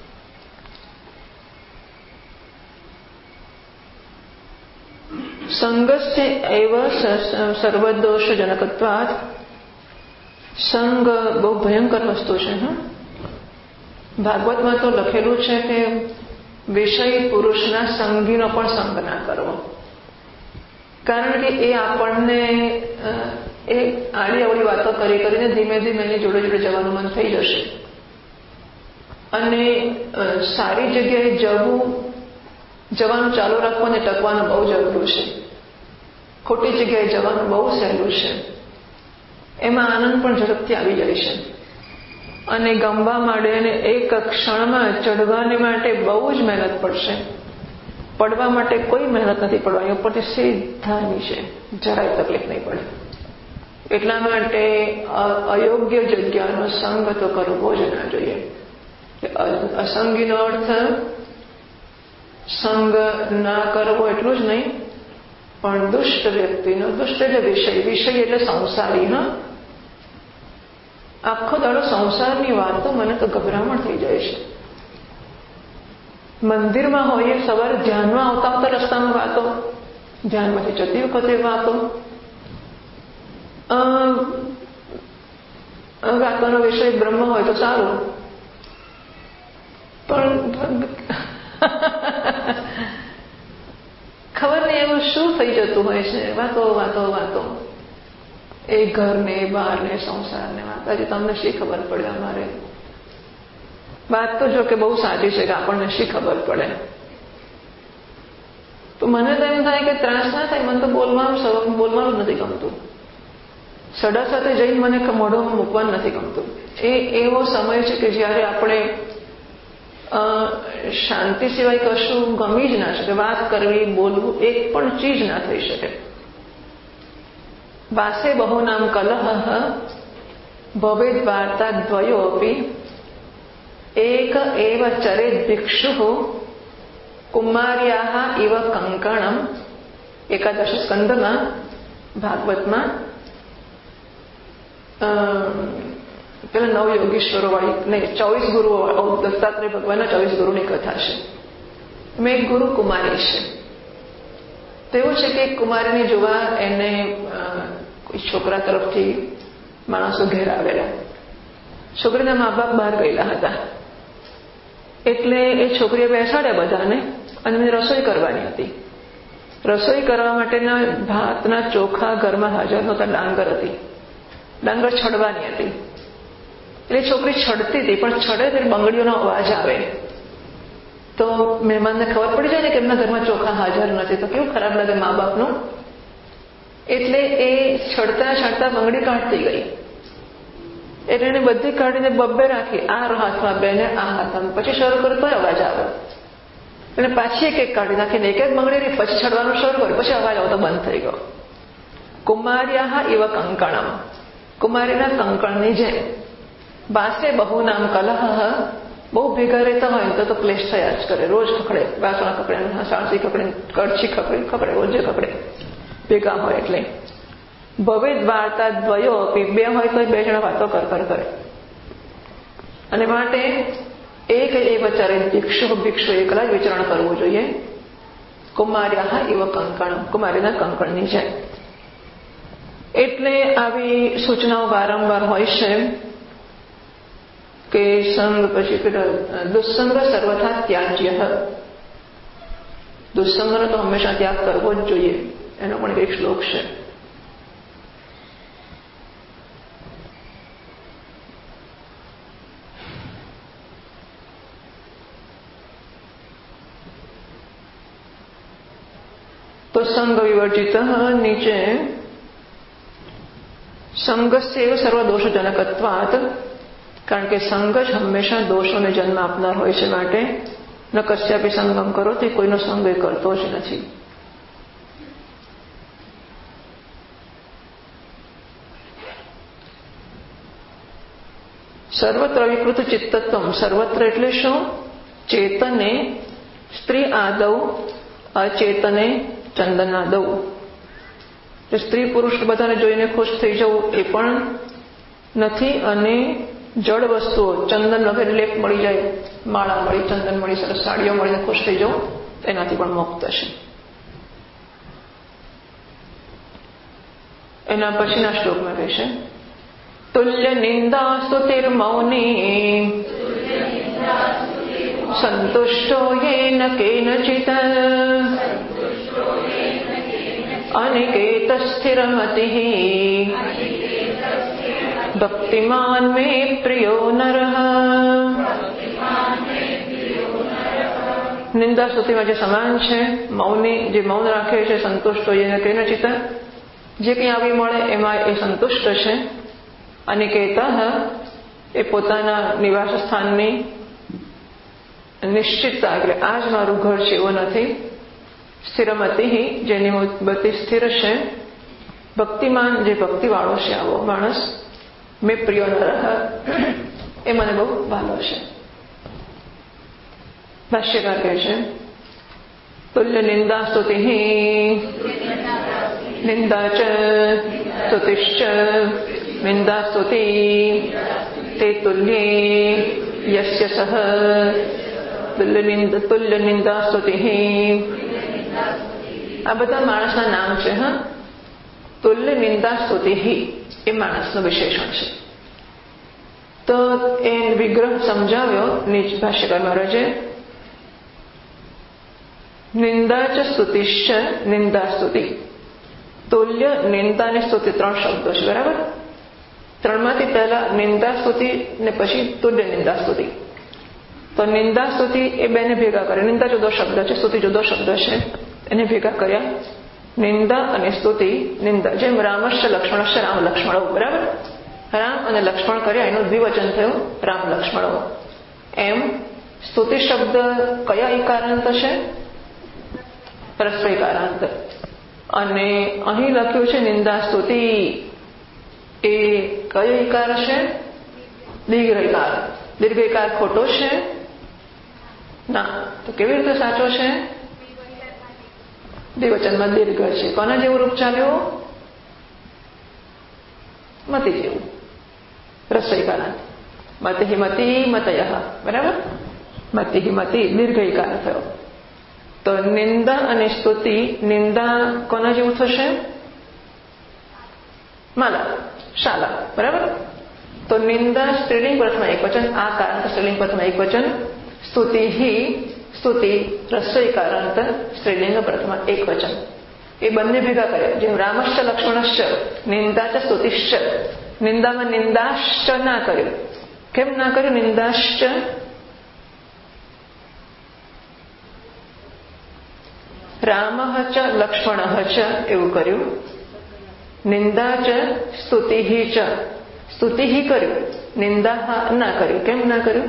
સંગસ્ય એવ સર્વદોષજનકત્વાत्. સંગ બહુ ભયંકર વસ્તુ છે. હા, ભાગવતમાં તો લખેલું છે કે વિષય પુરુષના સંગીનો પણ સંગ ના કરવો, કારણ કે એ આપણને એ આડી અવળી વાતો કરી કરીને ધીમે ધીમે એની જોડે જોડે જવાનું મન થઈ જશે. અને સારી જગ્યાએ જવું જવાનું ચાલુ રાખવું અને ટકવાનું બહુ જરૂર છે. ખોટી જગ્યાએ જવાનું બહુ સહેલું છે. એમાં આનંદ પણ ઝડપથી આવી જાય છે. અને ગમવા માંડે અને એક ક્ષણમાં ચડવાને માટે બહુ જ મહેનત પડશે. પડવા માટે કોઈ મહેનત નથી પડવાની, ઉપરથી સીધા નીચે જરાય તકલીફ નહીં પડે. એટલા માટે અયોગ્ય જગ્યાનો સંગ તો કરવો જ ના જોઈએ. અસંગીનો અર્થ સંગ ના કરવો એટલું જ નહીં, પણ દુષ્ટ વ્યક્તિનો, દુષ્ટ એટલે વિષય, વિષય એટલે સંસારી. હા, આખો દાડો સંસારની વાતો મને તો ગભરામણ થઈ જાય છે. મંદિરમાં હોઈએ, સવારે ધ્યાનમાં આવતા આવતા રસ્તામાં વાતો, ધ્યાનમાંથી જતી વખતે વાતો, વાતોનો વિષય બ્રહ્મ હોય તો સારું, પણ ખબર નહીં એવું શું થઈ જતું હોય છે. વાતો વાતો વાતો એ ઘરને બહારને સંસારને વાત. હજી તમને શી ખબર પડે? અમારે વાત તો જો કે બહુ સાચી છે કે આપણને શી ખબર પડે. તો મને તો એમ થાય કે ત્રાસ ના થાય. મને તો બોલવાનું બોલવાનું જ નથી ગમતું. સડા સાથે જઈને મને મોઢું મૂકવાનું નથી ગમતું. એ એવો સમય છે કે જ્યારે આપણે શાંતિ સિવાય કશું ગમી જ ના શકે. વાત કરવી, બોલવું એક પણ ચીજ ના થઈ શકે. વાસે બહુ નામ કલહ ભવેદ વાર્તા દ્વયો અપી એક એવ ચરેદ ભિક્ષુ કુમાર્યા ઇવ કંકણમ. એકાદશ સ્કંદમાં ભાગવતમાં પેલા નવ યોગીશ્વરો વાળી નહીં, ચોવીસ ગુરુઓ, દત્તાત્રેય ભગવાનના ચોવીસ ગુરુની કથા છે. મેં એક ગુરુ કુમારી છે. તો એવું છે કે કુમારીને જોવા એને છોકરા તરફથી માણસો ઘેર આવેલા. છોકરીના મા બાપ બહાર ગયેલા હતા, એટલે એ છોકરીએ બેસાડ્યા બધાને અને મને રસોઈ કરવાની હતી. રસોઈ કરવા માટેના ભાતના ચોખા ઘરમાં હાજર નહોતા. ડાંગર હતી, ડાંગર છડવાની હતી. એટલે છોકરી છડતી હતી, પણ છડે ત્યારે બંગડીઓનો અવાજ આવે તો મહેમાનને ખબર પડી જાય ને કે એમના ઘરમાં ચોખા હાજર નથી, તો કેવું ખરાબ લાગે મા બાપનું. એટલે એ છડતા છડતા બંગડી કાઢતી ગઈ. એટલે એને બધી કાઢીને બબ્બે રાખી, આ હાથમાં બે ને આ હાથમાં. પછી શરૂ કર્યું તો અવાજ આવ્યો. એટલે પાછી એક એક કાઢી નાખીને એક એક બંગડી પછી છડવાનું શરૂ કર્યું. પછી અવાજ આવતો બંધ થઈ ગયો. કુમાર્યા ઇવ કંકણમ. કુમારીના કંકણની જેમ. બાસે બહુ નામ કલહ. બહુ ભેગા રહેતા હોય તો તો ક્લેશ થયા જ કરે. રોજ ખકડે, વાસણા ખકડે, સાણસી ખકડે, કડછી ખકડે ખકડે રોજે ખકડે ભેગા હોય એટલે. ભવેદ વાર્તા દ્વયો અપી. બે હોય તો બે જણા વાતો કર કર કરે. અને માટે એક એ વચારે ભિક્ષુ ભિક્ષુ એકલા જ વિચરણ કરવું જોઈએ. કુમાર્યા ઇવ કંકણ. કુમારીના કંકણની જેમ. એટલે આવી સૂચનાઓ વારંવાર હોય છે કે સંગ પછી દુસ્સંગ સર્વથા ત્યાજ્ય. દુસ્સંગનો તો હંમેશા ત્યાગ કરવો જ જોઈએ. એનો પણ એક શ્લોક છે. તો સંગ વિવર્જિત નીચે સંગસ્ય સર્વ દોષજનકત્વાત. કારણ કે સંગ જ હંમેશા દોષોને જન્મ આપનાર હોય છે. માટે ન કશ્યાપી સંગમ કરો, તે કોઈનો સંગ એ કરતો જ નથી. સર્વત્ર વિકૃત ચિત્તત્વમ. સર્વત્ર એટલે શું? ચેતને સ્ત્રી આદૌ, અચેતને ચંદનાદૌ. જે સ્ત્રી પુરુષ બધાને જોઈને ખુશ થઈ જવું એ પણ નથી, અને જડ વસ્તુઓ ચંદન વગેરે લેપ મળી જાય, માળા મળી, ચંદન મળી, સરસ સાડીઓ મળીને ખુશ થઈ જવું એનાથી પણ મુક્ત છે. એના પછીના શ્લોકમાં કહેશે તુલ્ય નિંદા સ્તુતિર્મૌની સંતુષ્ટો યેન કેનચિત અનિકેત સ્થિરમતિઃ ભક્તિમાન મે પ્રિયો નરઃ. નિંદા સ્તુતિમાં જે સમાન છે, મૌની જે મૌન રાખે છે, સંતુષ્ટો યેન કેનચિત જે કંઈ આવી મળે એમાં એ સંતુષ્ટ છે, અનિકેત એ પોતાના નિવાસ સ્થાનની નિશ્ચિતતા, એટલે આ જ મારું ઘર છે એવું નથી. સ્થિરમતિ જેની બધી સ્થિર છે, ભક્તિમાન જે ભક્તિવાળો છે આવો માણસ, મેં પ્રિય નરહ એ મને બહુ ભાલો છે. ભાષ્યકાર કહે છે તુલ્ય નિંદા સ્તુતિ નિંદા ચ સ્તુતિશ્ચ નિંદા સ્તુતિ તે તુલ્યે યસ્ય સહ તુલ્ય નિંદા તુલ્ય નિંદા સ્તુતિ. આ બધા માણસના નામ છે. હા, તુલ્ય નિંદા સ્તુતિ એ માણસનું વિશેષણ છે. તો એ વિગ્રહ સમજાવ્યો નીચ ભાષ્યકાર મહારાજે. નિંદા ચ સ્તુતિશ્ચ નિંદા સ્તુતિ. તુલ્ય, નિંદા અને સ્તુતિ ત્રણ શબ્દો છે, બરાબર? ત્રણમાંથી પહેલા નિંદા સ્તુતિ ને પછી તુલ્ય નિંદા સ્તુતિ. તો નિંદા સ્તુતિ એ બેને ભેગા કરે. નિંદા જુદો શબ્દ છે, સ્તુતિ જુદો શબ્દ છે, એને ભેગા કર્યા. નિંદા અને સ્તુતિ. નિંદા જેમ રામશ્ચ લક્ષ્મણશ્ચ રામ લક્ષ્મણો, બરાબર? રામ અને લક્ષ્મણ કર્યા એનું દ્વિવચન થયું રામ લક્ષ્મણો. એમ સ્તુતિ શબ્દ કયા ઈકારાંત છે? પરસ્પરિકારાંત. અને અહીં લખ્યું છે નિંદા સ્તુતિ, એ કયો ઈકાર છે? દીર્ઘ ઈકાર. દીર્ઘ ઈકાર ખોટો છે? ના. તો કેવી રીતે સાચો છે? દ્વિવચનમાં દીર્ઘ છે. કોના જેવું રૂપ ચાલ્યું? મતિ જેવું. રસોઈકારાંત. મતિ મતિ મતયઃ, બરાબર? મતિ મતિ દીર્ઘ ઈકાર થયો. તો નિંદા અને સ્તુતિ. નિંદા કોના જેવું થશે? માલા, શાલા, બરાબર? તો નિંદા સ્ત્રીલિંગ પ્રથમા એક વચન, આ કારણ સ્ત્રીલિંગ પ્રથમા એક વચન. સ્તુતિ હિ સ્તુતિ રસ્વઈકારાંત સ્ત્રીલિંગ પ્રથમા એક વચન. એ બંને ભેગા કર્યા. જેમ રામશ્ચ લક્ષ્મણશ્ચ નિંદા ચ સ્તુતિશ્ચ. નિંદામાં નિંદાશ્ચ ના કર્યું. કેમ ના કર્યું નિંદાશ્ચ? રામ ચ લક્ષ્મણ ચ એવું કર્યું. નિંદા ચ સ્તુતિ ચ સ્તુતિ કર્યું, નિંદા ના કર્યું. કેમ ના કર્યું?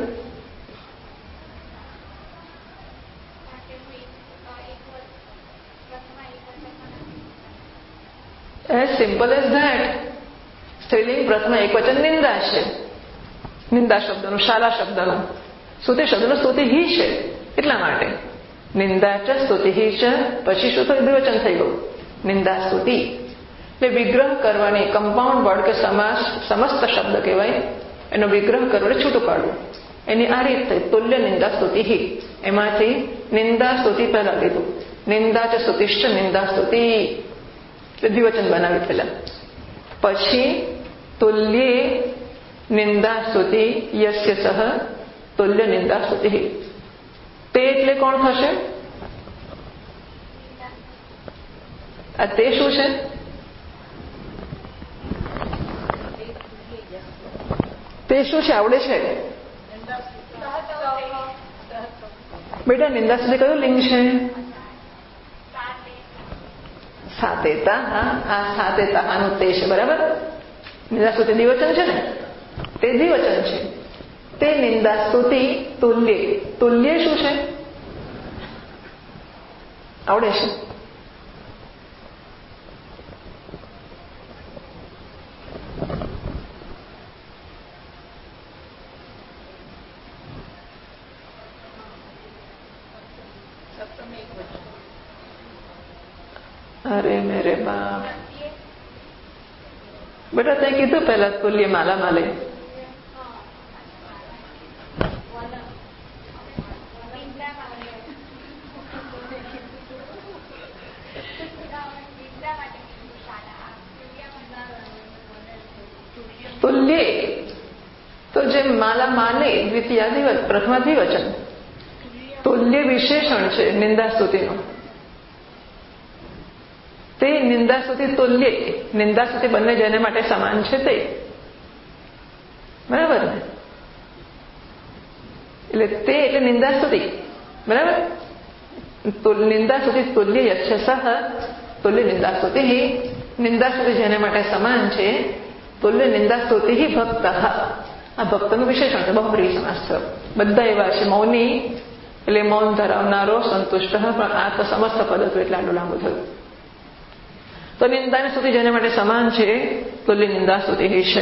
As simple as that. સ્ત્રીલિંગ પ્રથમ એક વચન નિંદા છે, નિંદા શબ્દનું, શાલા શબ્દનું. સ્તુતિ શબ્દનું સ્તુતિ હિ છે, એટલા માટે નિંદા ચ સ્તુતિ હિ ચ. પછી શું થયું? દ્વિવચન થઈ ગયું નિંદા સ્તુતિ. એટલે વિગ્રહ કરવાની, કમ્પાઉન્ડ વર્ડ કે સમાસ, સમસ્ત શબ્દ કહેવાય, એનો વિગ્રહ કરવો, છૂટું પાડવું. એની આ રીત થઈ તુલ્ય નિંદા સ્તુતિ હિ. એમાંથી નિંદા સ્તુતિ પહેલા લીધું. નિંદા ચ સ્તુતિશ્ચ નિંદા સ્તુતિ, દ્વિવચન બનાવી પેલા. પછી તુલ્યે નિંદા સ્તુતિ યસ્ય સહ તુલ્ય નિંદા સ્તુતિ. તે એટલે કોણ થશે? આ તે શું છે? તે શું છે? આવડે છે બેટા? નિંદા સ્તુતિ કયું લિંગ છે? સાતેતા. હા, આ સાતેતા આનું તે છે, બરાબર? નિંદા સ્તુતિ દ્વિવચન છે ને, તે દ્વિવચન છે. તે નિંદા સ્તુતિ તુલ્ય. તુલ્ય શું છે? આવડે છે? અરે મેરે બાપ, બેટા તે કીધું પહેલા તુલ્ય માલા માલે. તુલ્ય તો જેમ માલા માલે દ્વિતીયાદિવચન પ્રથમાદિવચન, તુલ્ય વિશેષણ છે નિંદા સ્તુતિનું. તે નિંદા સ્તુતિ તુલ્ય, નિંદા સ્તુતિ બંને જેને માટે સમાન છે તે બરાબર ને. એટલે તે એટલે નિંદા સ્તુતિ બરાબર. નિંદા સ્તુતિ તુલ્ય યચ્છ તુલ્ય નિંદા સ્તુતિ નિંદા સ્તુતિ જેને માટે સમાન છે. તુલ્ય નિંદા સ્તુતિ ભક્ત, આ ભક્તનું વિશેષણ છે. બહુવ્રીહી સમાસ થયો. બધા એવા છે. મૌની એટલે મૌન ધરાવનારો, સંતુષ્ટ, પણ આ તો સમસ્ત પદ હતું એટલે આટલું લાંબુ થયું. તો નિંદાની સ્તુતિ જેને માટે સમાન છે તુલ્ય નિંદા સ્તુતિ છે.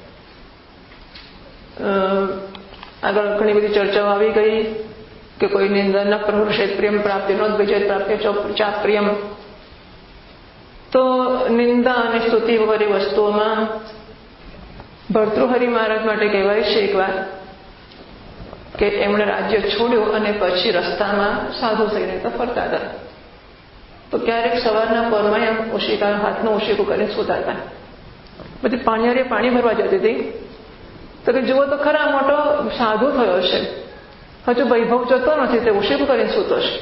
આગળ ઘણી બધી ચર્ચાઓ આવી ગઈ કે કોઈ નિંદા ન પ્રહર્ષેત પ્રિયમ પ્રાપ્તિ નો દ્વિજેત પ્રાપ્તિ ચાપ પ્રિયમ. તો નિંદા અને સ્તુતિ વગેરે વસ્તુઓમાં ભર્તૃહરિ મહારાજ માટે કહેવાય છે એક વાત કે એમણે રાજ્ય છોડ્યું અને પછી રસ્તામાં સાધુ થઈને તો ફરતા હતા. તો ક્યારેક સવારના પરમાં એમ ઓશિકા હાથનું ઓશિકું કરીને સૂતા હતા. બધી પાણીયારી પાણી ભરવા જતી હતી. તો કે જુઓ તો ખરા મોટો સાધુ થયો છે, હજુ વૈભવ જતો નથી, તે ઓશિકું કરીને સૂતો છે.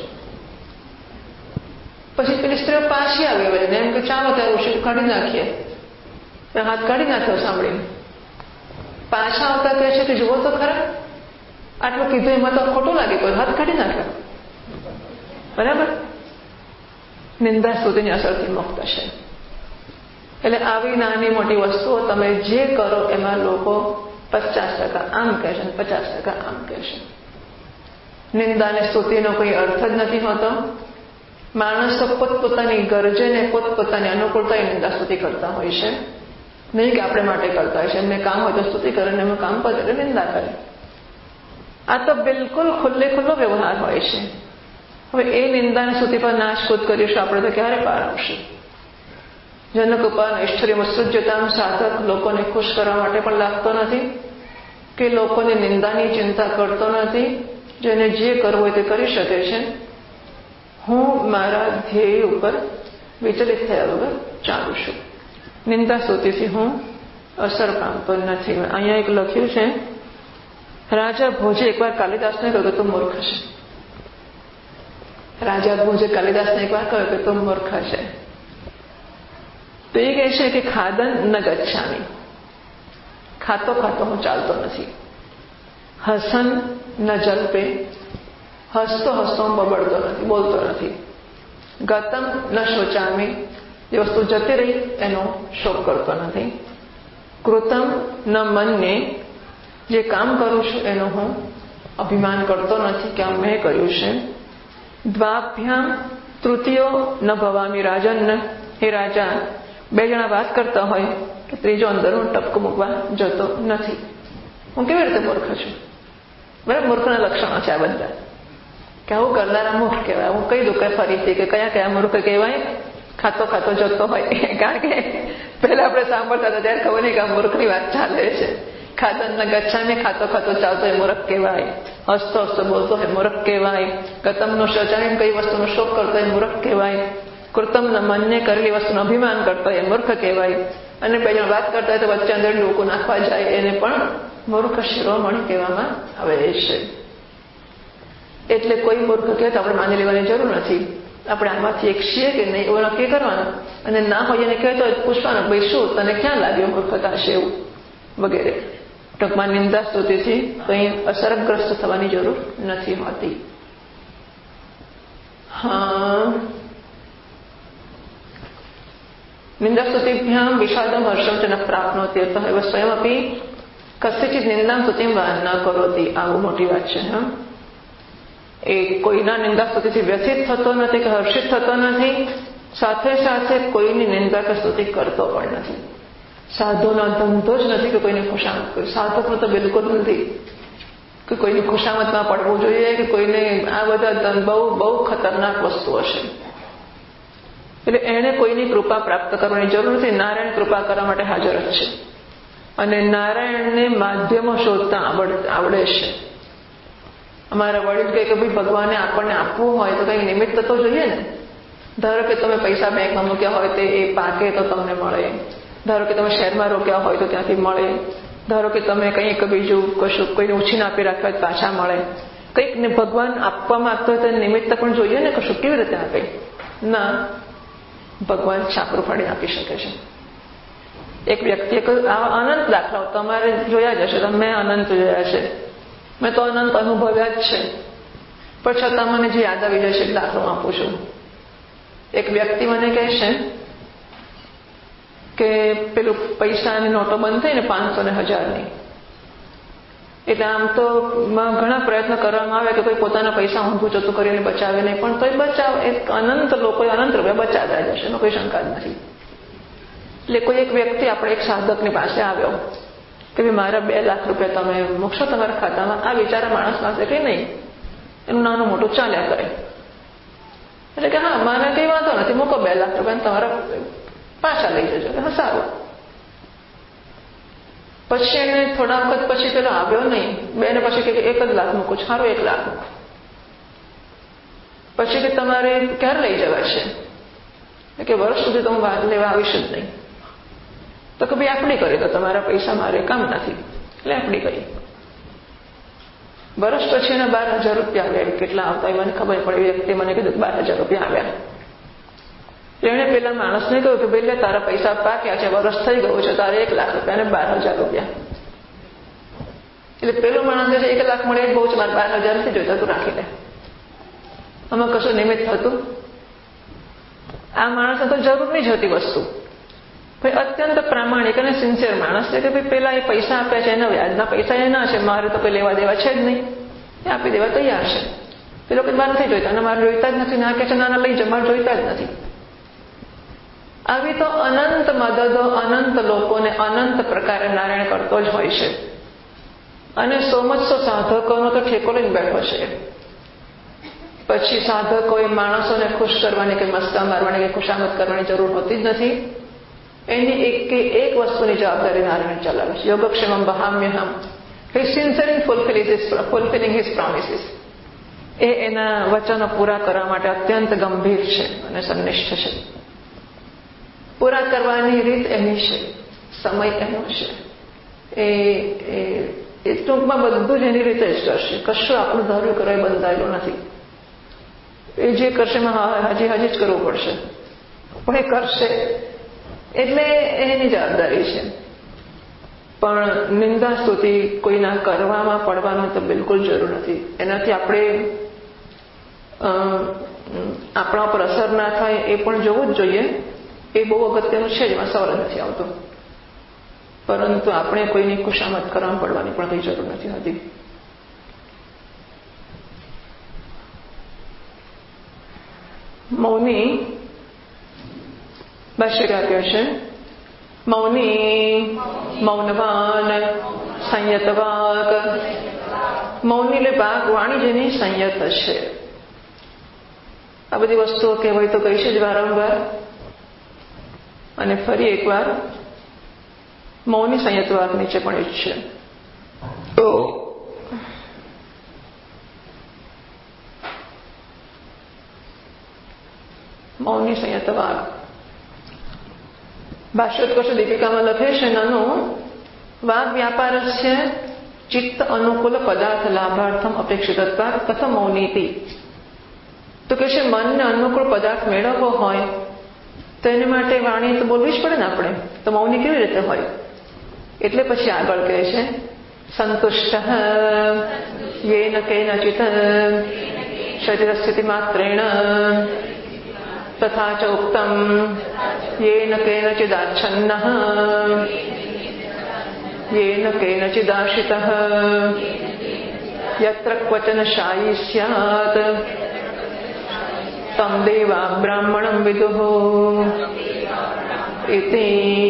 પછી પેલી સ્ત્રીઓ પાછી આવી ને એમ કે ચાલો ત્યારે ઓશિકું કાઢી નાખીએ. હાથ કાઢી નાખ્યો સાંભળીને. પાછા આવતા કહે છે કે જુઓ તો ખરા આટલું કીધું એમાં તો ખોટું લાગે, કોઈ હાથ કાઢી નાખ્યો. બરાબર. નિંદા સ્તુતિની અસરથી મુક્ત છે. એટલે આવી નાની મોટી વસ્તુઓ તમે જે કરો એમાં લોકો પચાસ ટકા આમ કહેશે અને પચાસ ટકા આમ કહેશે. નિંદા અને સ્તુતિનો કોઈ અર્થ જ નથી હોતો. માણસ તો પોતપોતાની ગરજે ને પોતપોતાની અનુકૂળતા નિંદા સ્તુતિ કરતા હોય છે. નહીં કે આપણે માટે કરતા હોય છે. એમને કામ હોય તો સ્તુતિ કરે ને એમનું કામ પતે એટલે નિંદા કરે. આ તો બિલકુલ ખુલ્લે ખુલ્લો વ્યવહાર હોય છે. હવે એ નિંદાને સ્તુતિ પર નાશકૂદ કરીશું આપણે તો ક્યારે પાર આવશે? જનક ઉપાન ઐશ્વર્ય મસૃજ્યતામ સાધક લોકોને ખુશ કરવા માટે પણ લાગતો નથી કે લોકોની નિંદાની ચિંતા કરતો નથી. જેને જે કરવું હોય તે કરી શકે છે. હું મારા ધ્યેય ઉપર વિચલિત થયા વગર ચાલુ છું. નિંદા સ્તુતિથી હું અસર પામતો નથી. અહીંયા એક લખ્યું છે, રાજા ભોજે એકવાર કાલિદાસને કહ્યું કે તું મૂર્ખ છે. રાજા ભોજે કાલિદાસને એકવાર કહ્યું કે તું મૂર્ખ છે. તો એ કહે છે કે ખાદન ન ગચ્છામિ, ખાતો ખાતો હું ચાલતો નથી. હસન ન જલ્પે, હસતો હસતો હું બબડતો નથી, બોલતો નથી. ગતમ ન શોચામિ, જે વસ્તુ જતી રહી એનો શોક કરતો નથી. કૃતમ ન મન્યે, જે કામ કરું છું એનું હું અભિમાન કરતો નથી કે આ મેં કર્યું છે. દ્વાભ્યામ તૃતીયો ન ભવામી રાજન, હે રાજા બે જણા વાત કરતા હોય કે ત્રીજો અંદર હું ટપકું મૂકવા જતો નથી. હું કેવી રીતે મૂર્ખ છું? બરાબર. મૂર્ખના લક્ષણો છે આ બધા કે આવું કરનારા મૂર્ખ કહેવાય. હું કહી દઉં કઈ ફરીથી કે કયા કયા મૂર્ખ કહેવાય? ખાતો ખાતો જતો હોય. કારણ કે પહેલા આપણે સાંભળતા હતા ત્યારે ખબર નહીં કે આ મૂર્ખની વાત ચાલે છે. ખાદન ગચ્છામી, ખાતો ખાતો ચાલતો એ મૂર્ખ કહેવાય. હસતો હસતો બોલતો હોય મૂર્ખ કહેવાય. ગતમનો શોચામી, કઈ વસ્તુનો શોક કરતો એ મૂર્ખ કહેવાય. કૃતમના મનને કરેલી વસ્તુનું અભિમાન કરતો એ મૂર્ખ કહેવાય. અને બે જણ વાત કરતા હોય તો વચ્ચે અંદર ડોકું નાખવા જાય એને પણ મૂર્ખ શિરોમણી કહેવામાં આવે છે. એટલે કોઈ મૂર્ખ કહે તો આપણે માની લેવાની જરૂર નથી. આપણે આમાંથી એક છીએ કે નહીં એવું નક્કી કરવાનું. અને ના હોય એને કહેતો હોય પૂછવાનું, ભાઈ શું તને ક્યાં લાગ્યું મૂર્ખતા છે એવું વગેરે. ટૂંકમાં નિંદા સ્તુતિથી કંઈ અસરગ્રસ્ત થવાની જરૂર નથી હોતી. હા, નિંદા સ્તુતિભ્યામ વિષાદમ હર્ષમ ચ ન પ્રાપ્નોતિ અતઃ એવ સ્વયમપી કસ્યચિત નિંદામ સ્તુતિમ ન કરોતિ. આવું મોટી વાત છે. હા, એ કોઈના નિંદા સ્તુતિથી વ્યથિત થતો નથી કે હર્ષિત થતો નથી. સાથે સાથે કોઈની નિંદા કે સ્તુતિ કરતો પણ નથી. સાધુનો ધંધો જ નથી કે કોઈની ખુશામત કરે. સાધુનો તો બિલકુલ નથી કે કોઈની ખુશામતમાં પડવું જોઈએ કે કોઈને. આ બધા બહુ બહુ ખતરનાક વસ્તુઓ છે. એટલે એણે કોઈની કૃપા પ્રાપ્ત કરવાની જરૂર નથી. નારાયણ કૃપા કરવા માટે હાજર જ છે અને નારાયણને માધ્યમો શોધતા આવડે છે. અમારા વડીલ કહે કે ભાઈ ભગવાને આપણને આપવું હોય તો કંઈક નિમિત્ત તો જોઈએ ને. ધારો કે તમે પૈસા બેંકમાં મૂક્યા હોય તો એ પાકે તો તમને મળે. ધારો કે તમે શહેરમાં રોક્યા હોય તો ત્યાંથી મળે. ધારો કે તમે કંઈક બીજું કશું કોઈને ઉછીને આપી રાખ્યા હોય પાછા મળે. કંઈક ને ભગવાન આપવા માંગતો હોય તો નિમિત્ત પણ જોઈએ ને. કશું કેવી રીતે આપે? ના, ભગવાન છાપરું ફાડી આપી શકે છે. એક વ્યક્તિએ અનંત દાખલાઓ તમારે જોયા જ હશે. તમે અનંત જોયા છે, મેં તો અનંત અનુભવ્યા જ છે, પણ છતાં મને જે યાદ આવી જશે દાખલો આપું છું. એક વ્યક્તિ મને કહે છે કે પેલું પૈસાની નોટો બંધ થઈ ને પાંચસો ને હજારની, એટલે આમ તો ઘણા પ્રયત્ન કરવામાં આવે કે કોઈ પોતાના પૈસા ઊંધું જતું કરીને બચાવે નહીં, પણ તોય બચાવ એક અનંત લોકો અનંત રૂપિયા બચાવ્યા જશે, એનો કોઈ શંકા જ નથી. એટલે કોઈ એક વ્યક્તિ આપણે એક સાધકની પાસે આવ્યો કે ભાઈ મારા બે લાખ રૂપિયા તમે મૂકશો તમારા ખાતામાં. આ બિચારા માણસ પાસે કંઈ નહીં, એનું નાનું મોટું ચાલ્યા કરે. એટલે કે હા, મારે કંઈ વાંધો નથી, મૂકો બે લાખ રૂપિયા, તમારા પાછા લઈ જજો. હા સારું. પછી એને થોડા વખત પછી પેલો આવ્યો નહીં, બે ને પછી કે એક જ લાખ મૂકું, સારું એક લાખ મૂકું. પછી કે તમારે ક્યારે લઈ જવાશે? કે વર્ષ સુધી તો હું વાત લેવા આવીશ જ નહીં. તો કે ભાઈ એફડી કરી દો, તમારા પૈસા મારે કામ નથી, એટલે એફડી કરી. વર્ષ પછી એના બાર હજાર રૂપિયા આવ્યા. કેટલા આવતા એ મને ખબર પડે. વ્યક્તિ મને કીધું બાર હજાર રૂપિયા આવ્યા. એણે પેલા માણસને કહ્યું કે ભાઈ તારા પૈસા પાક્યા છે, વર્ષ થઈ ગયું છે, તારે એક લાખ રૂપિયા અને બાર હજાર રૂપિયા. એટલે પેલો માણસ કહે છે એક લાખ મળે બહુ છે, મારે બાર હજાર નથી જોઈતા, તું રાખી લે. આમાં કશું નિમિત્ત હતું? આ માણસને તો જરૂર નહીં જ હતી વસ્તુ. ભાઈ અત્યંત પ્રામાણિક અને સિન્સિયર માણસ છે કે ભાઈ પેલા એ પૈસા આપ્યા છે, એના વ્યાજના પૈસા એના છે, મારે તો કોઈ લેવા દેવા છે જ નહીં, એ આપી દેવા તૈયાર છે. પેલો કે મારે નથી જોઈતા, અને મારે જોઈતા જ નથી. ના કે છે નાના લઈ જાઓ, મારે જોઈતા જ નથી. આવી તો અનંત મદદો અનંત લોકોને અનંત પ્રકારે નારાયણ કરતો જ હોય છે. અને સોમસો સાધકોનો તો ઠેકો લઈને બેઠો છે. પછી સાધકોએ માણસોને ખુશ કરવાની કે મસ્કા મારવાની કે ખુશામત કરવાની જરૂર હોતી જ નથી. એની એક કે એક વસ્તુની જવાબદારી નારાયણ ચલાવે છે. યોગક્ષેમમ વહામ્યહમ. He is sincere in fulfilling his promises. એ એના વચનો પૂરા કરવા માટે અત્યંત ગંભીર છે અને સંનિષ્ઠ છે. પૂરા કરવાની રીત એની છે, સમય એનો છે. એ ટૂંકમાં બધું જ એની રીતે જ કરશે. કશું આપણું ધાર્યું કરવા બંધાયેલું નથી. એ જે કરશે એમાં હજી હજી જ કરવું પડશે, પણ એ કરશે. એટલે એની જવાબદારી છે. પણ નિંદા સ્તુતિ કોઈના કરવામાં પડવાનો તો બિલકુલ જરૂર નથી. એનાથી આપણે આપણા પર અસર ના થાય એ પણ જોવું જ જોઈએ. એ બહુ અગત્યનું છે, જેમાં સવાલ નથી આવતો. પરંતુ આપણે કોઈની ખુશામત કરવામાં પડવાની પણ કંઈ જરૂર નથી હોતી. મૌની ભાષ્યકાર કહે છે મૌની મૌનવાન સંયત વાક. મૌની એટલે વાક વાણી જેની સંયત છે. આ બધી વસ્તુઓ કહેવાય તો કહી છે જ વારંવાર. અને ફરી એકવાર મૌની સંયત વાક નીચે પણ જ છે. તો મૌની સંયત વાક ભાષ્યોત્કર્ષ દીપિકામાં લખે છે નાનું વાગ વ્યાપારસ્ય ચિત્ત અનુકૂળ પદાર્થ લાભાર્થમ અપેક્ષિતત્વાત્ કથમ મૌનીતિ. તો કે છે મનને અનુકૂળ પદાર્થ મેળવવો હોય તો એને માટે વાણી તો બોલવી જ પડે ને આપણે. તો મૌની કેવી રીતે હોય? એટલે પછી આગળ કહે છે સંતુષ્ટ યેન કેનચિત શરીર સ્થિતિ માત્રેણ તથા ચ ઉક્તમ યેન કેનચિદાચ્છન્ન યેન કેનચિદાશિતઃ યત્ર ક્વચન શાયી સ્યાત તમ દેવા બ્રાહ્મણમ વિદુઃ ઇતિ.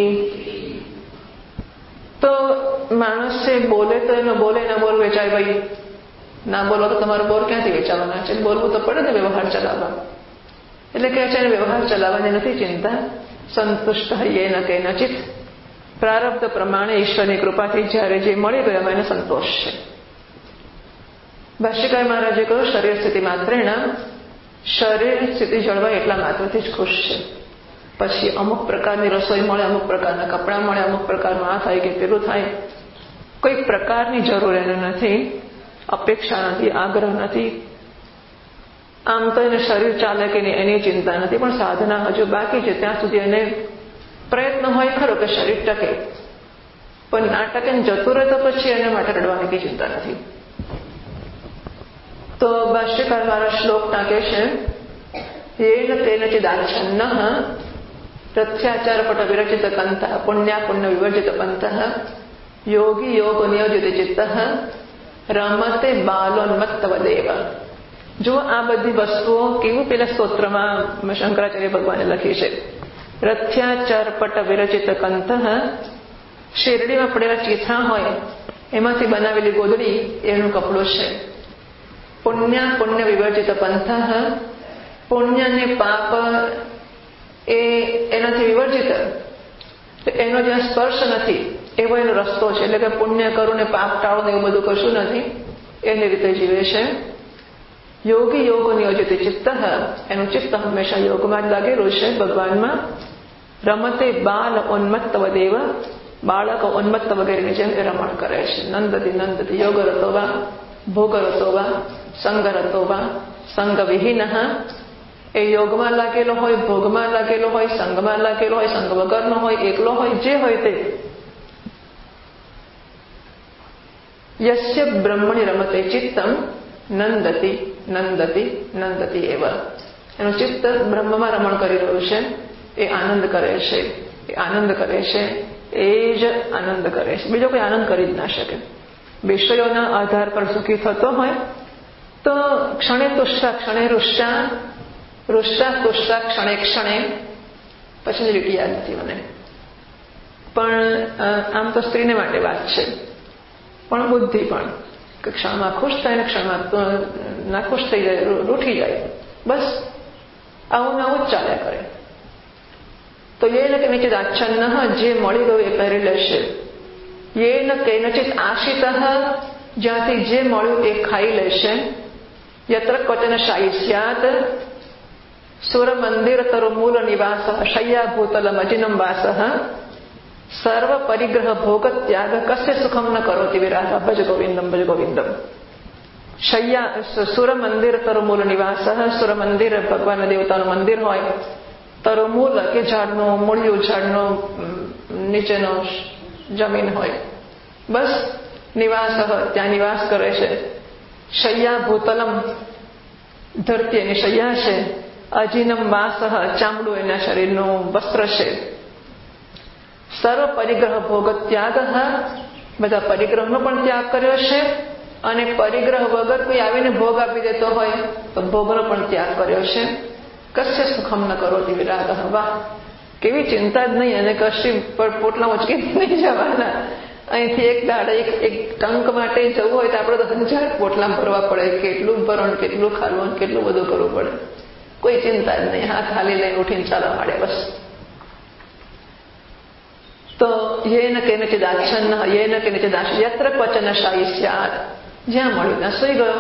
તો માણસે બોલે તો એનો બોલે ના બોલ વેચાય. ભાઈ ના બોલો તો તમારો બોર ક્યાંથી વેચાવાના છે? બોલવું તો પડે ને વ્યવહાર ચલાવવા. એટલે કે છે વ્યવહાર ચલાવવાની નથી ચિંતા. સંતુષ્ટ યેન કેનચિત, પ્રારબ્ધ પ્રમાણે ઈશ્વરની કૃપાથી જ્યારે જે મળી ગયો એમાં એને સંતોષ છે. ભાષ્યકાર મહારાજે કહ્યું શરીર સ્થિતિ માત્રેણ, શરીર સ્થિતિ જળવાય એટલા માત્રથી જ ખુશ છે. પછી અમુક પ્રકારની રસોઈ મળે, અમુક પ્રકારના કપડાં મળે, અમુક પ્રકારનું આ થાય કે પેલું થાય, કોઈક પ્રકારની જરૂર એને નથી, અપેક્ષા નથી, આગ્રહ નથી. આમ તો એને શરીર ચાલે કે નહીં એની ચિંતા નથી, પણ સાધના હજુ બાકી છે ત્યાં સુધી એને પ્રયત્ન હોય ખરો કે શરીર ટકે, પણ ના ટકે જતું રહે તો પછી એને માટે રડવાની કઈ ચિંતા નથી. તો ભાષ્યકાર મારા શ્લોક ટાંકે છે યેન તેન ચિદાચ્છન્ન પ્રત્યાચાર પટ વિરચિત કંથ પુણ્યા પુણ્ય વિવર્જિત પંથ યોગી યોગ નિયોજિત ચિત્ત રમતે બાલોન્મત્તવદેવ. જો આ બધી વસ્તુઓ કેવું પેલા સ્તોત્રમાં શંકરાચાર્ય ભગવાને લખી છે. રથ્યાચાર પટ વિરચિત કંથ, શેરડીમાં પડેલા ચીથા હોય એમાંથી બનાવેલી ગોદડી એનું કપડું છે. પુણ્યા પુણ્ય વિવર્જિત પંથ, પુણ્ય ને પાપ એ એનાથી વિવર્જિત, એનો જ્યાં સ્પર્શ નથી એવો એનો રસ્તો છે. એટલે કે પુણ્ય કરું ને પાપ ટાળું ને એવું બધું કશું નથી, એની રીતે જીવે છે. યોગી યોગ નિયોજિત ચિત્ત, એનું ચિત્ત હંમેશા યોગમાં જ લાગેલું છે, ભગવાનમાં. રમતે બાલ ઉન્મત્ત વદેવ, બાળક ઉન્મત્ત વગેરેની જેમ એ રમણ કરે છે. નંદતી નંદતી યોગરતો વા ભોગરતો વા સંગરતો વા સંગ વિહીન, એ યોગમાં લાગેલો હોય, ભોગમાં લાગેલો હોય, સંગમાં લાગેલો હોય, સંગ વગરનો હોય, એકલો હોય, જે હોય તે. યસ્ય બ્રહ્મણી રમતે ચિત્તમ નંદતી નંદતી નંદતી એવ, એનું ચિત્ત બ્રહ્મમાં રમણ કરી રહ્યું છે, એ આનંદ કરે છે, એ આનંદ કરે છે, એ જ આનંદ કરે છે. બીજો કોઈ આનંદ કરી જ ના શકે. વિષયોના આધાર પર સુખી થતો હોય તો ક્ષણે તુષ્ટા ક્ષણે રુષ્ટા, રુષ્ટા તુષ્ટા ક્ષણે ક્ષણે, પછી લીટી યાદ નથી મને, પણ આમ તો સ્ત્રીને માટે વાત છે, પણ બુદ્ધિ પણ કે ક્ષણમાં ખુશ થાય ને ક્ષણમાં ના ખુશ થઈ જાય, રૂઠી જાય, બસ આવું ને આવું જ ચાલ્યા કરે. તો એ કે નીચે આચ્છન્ન, જે મળી ગયું એ પહેરી લેશે. યેન કેનચિત આશિત, જ્યાંથી જે મળ્યું એ ખાઈ લેશે. યત્ર ક્વચન શાયી સ્યાત, સુર મંદિર તરુ મૂળ નિવાસ, શય્યા ભૂતલમ અજિનમ વાસ, સર્વ પરિગ્રહ ભોગ ત્યાગ, કસ્ય સુખમ ન કરોતિ વિરાગ, ભજ ગોવિંદમ ભજ ગોવિંદમ. શય્યા સુર મંદિર તરુ મૂળ નિવાસ, સુર મંદિર ભગવાન દેવતાનું મંદિર હોય. તરુમૂલ કે ઝાડનું મૂળિયું, ઝાડનું નીચેનો જમીન હોય, બસ નિવાસ ત્યાં નિવાસ કરે છે. શય્યા ભૂતલમ, ધરતી એની શૈયા છે. અજીનમ વાસ, ચામડું એના શરીરનું વસ્ત્ર છે. સર્વ પરિગ્રહ ભોગ ત્યાગ, બધા પરિગ્રહનો પણ ત્યાગ કર્યો છે. અને પરિગ્રહ વગર કોઈ આવીને ભોગ આપી દેતો હોય તો ભોગનો પણ ત્યાગ કર્યો છે. કસ્ય સુખમ ન કરોતિ વિરાગ, વાહ કેવી ચિંતા જ નહીં, અને કશી પર પોટલા ઉચકી નહીં જવાના. અહીંથી એક દાડા એક એક ટંક માટે જવું હોય તો આપણે તો હજાર પોટલા ભરવા પડે, કેટલું ભરણ, કેટલું ખાવાનું, કેટલું બધું કરવું પડે. કોઈ ચિંતા જ નહીં, હાથ હાલી લઈને ઉઠીને ચાલવા માંડે બસ. તો યેન કેનચિદ આચ્છન્ન, યેન કેનચિદ આશ્રિત, યત્ર ક્વચન શાયી સ્યાત, જ્યાં મળ્યું ત્યાં સુઈ ગયો.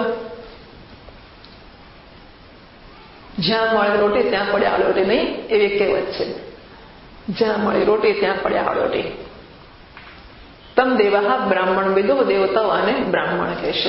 જ્યાં મળે રોટી ત્યાં પડ્યા આળોટી નહીં, એવી કહેવત છે. જ્યાં મળી રોટી ત્યાં પડ્યા આળોટી. તમ દેવા બ્રાહ્મણ વિદો, દેવતાઓ આને બ્રાહ્મણ કહેશે.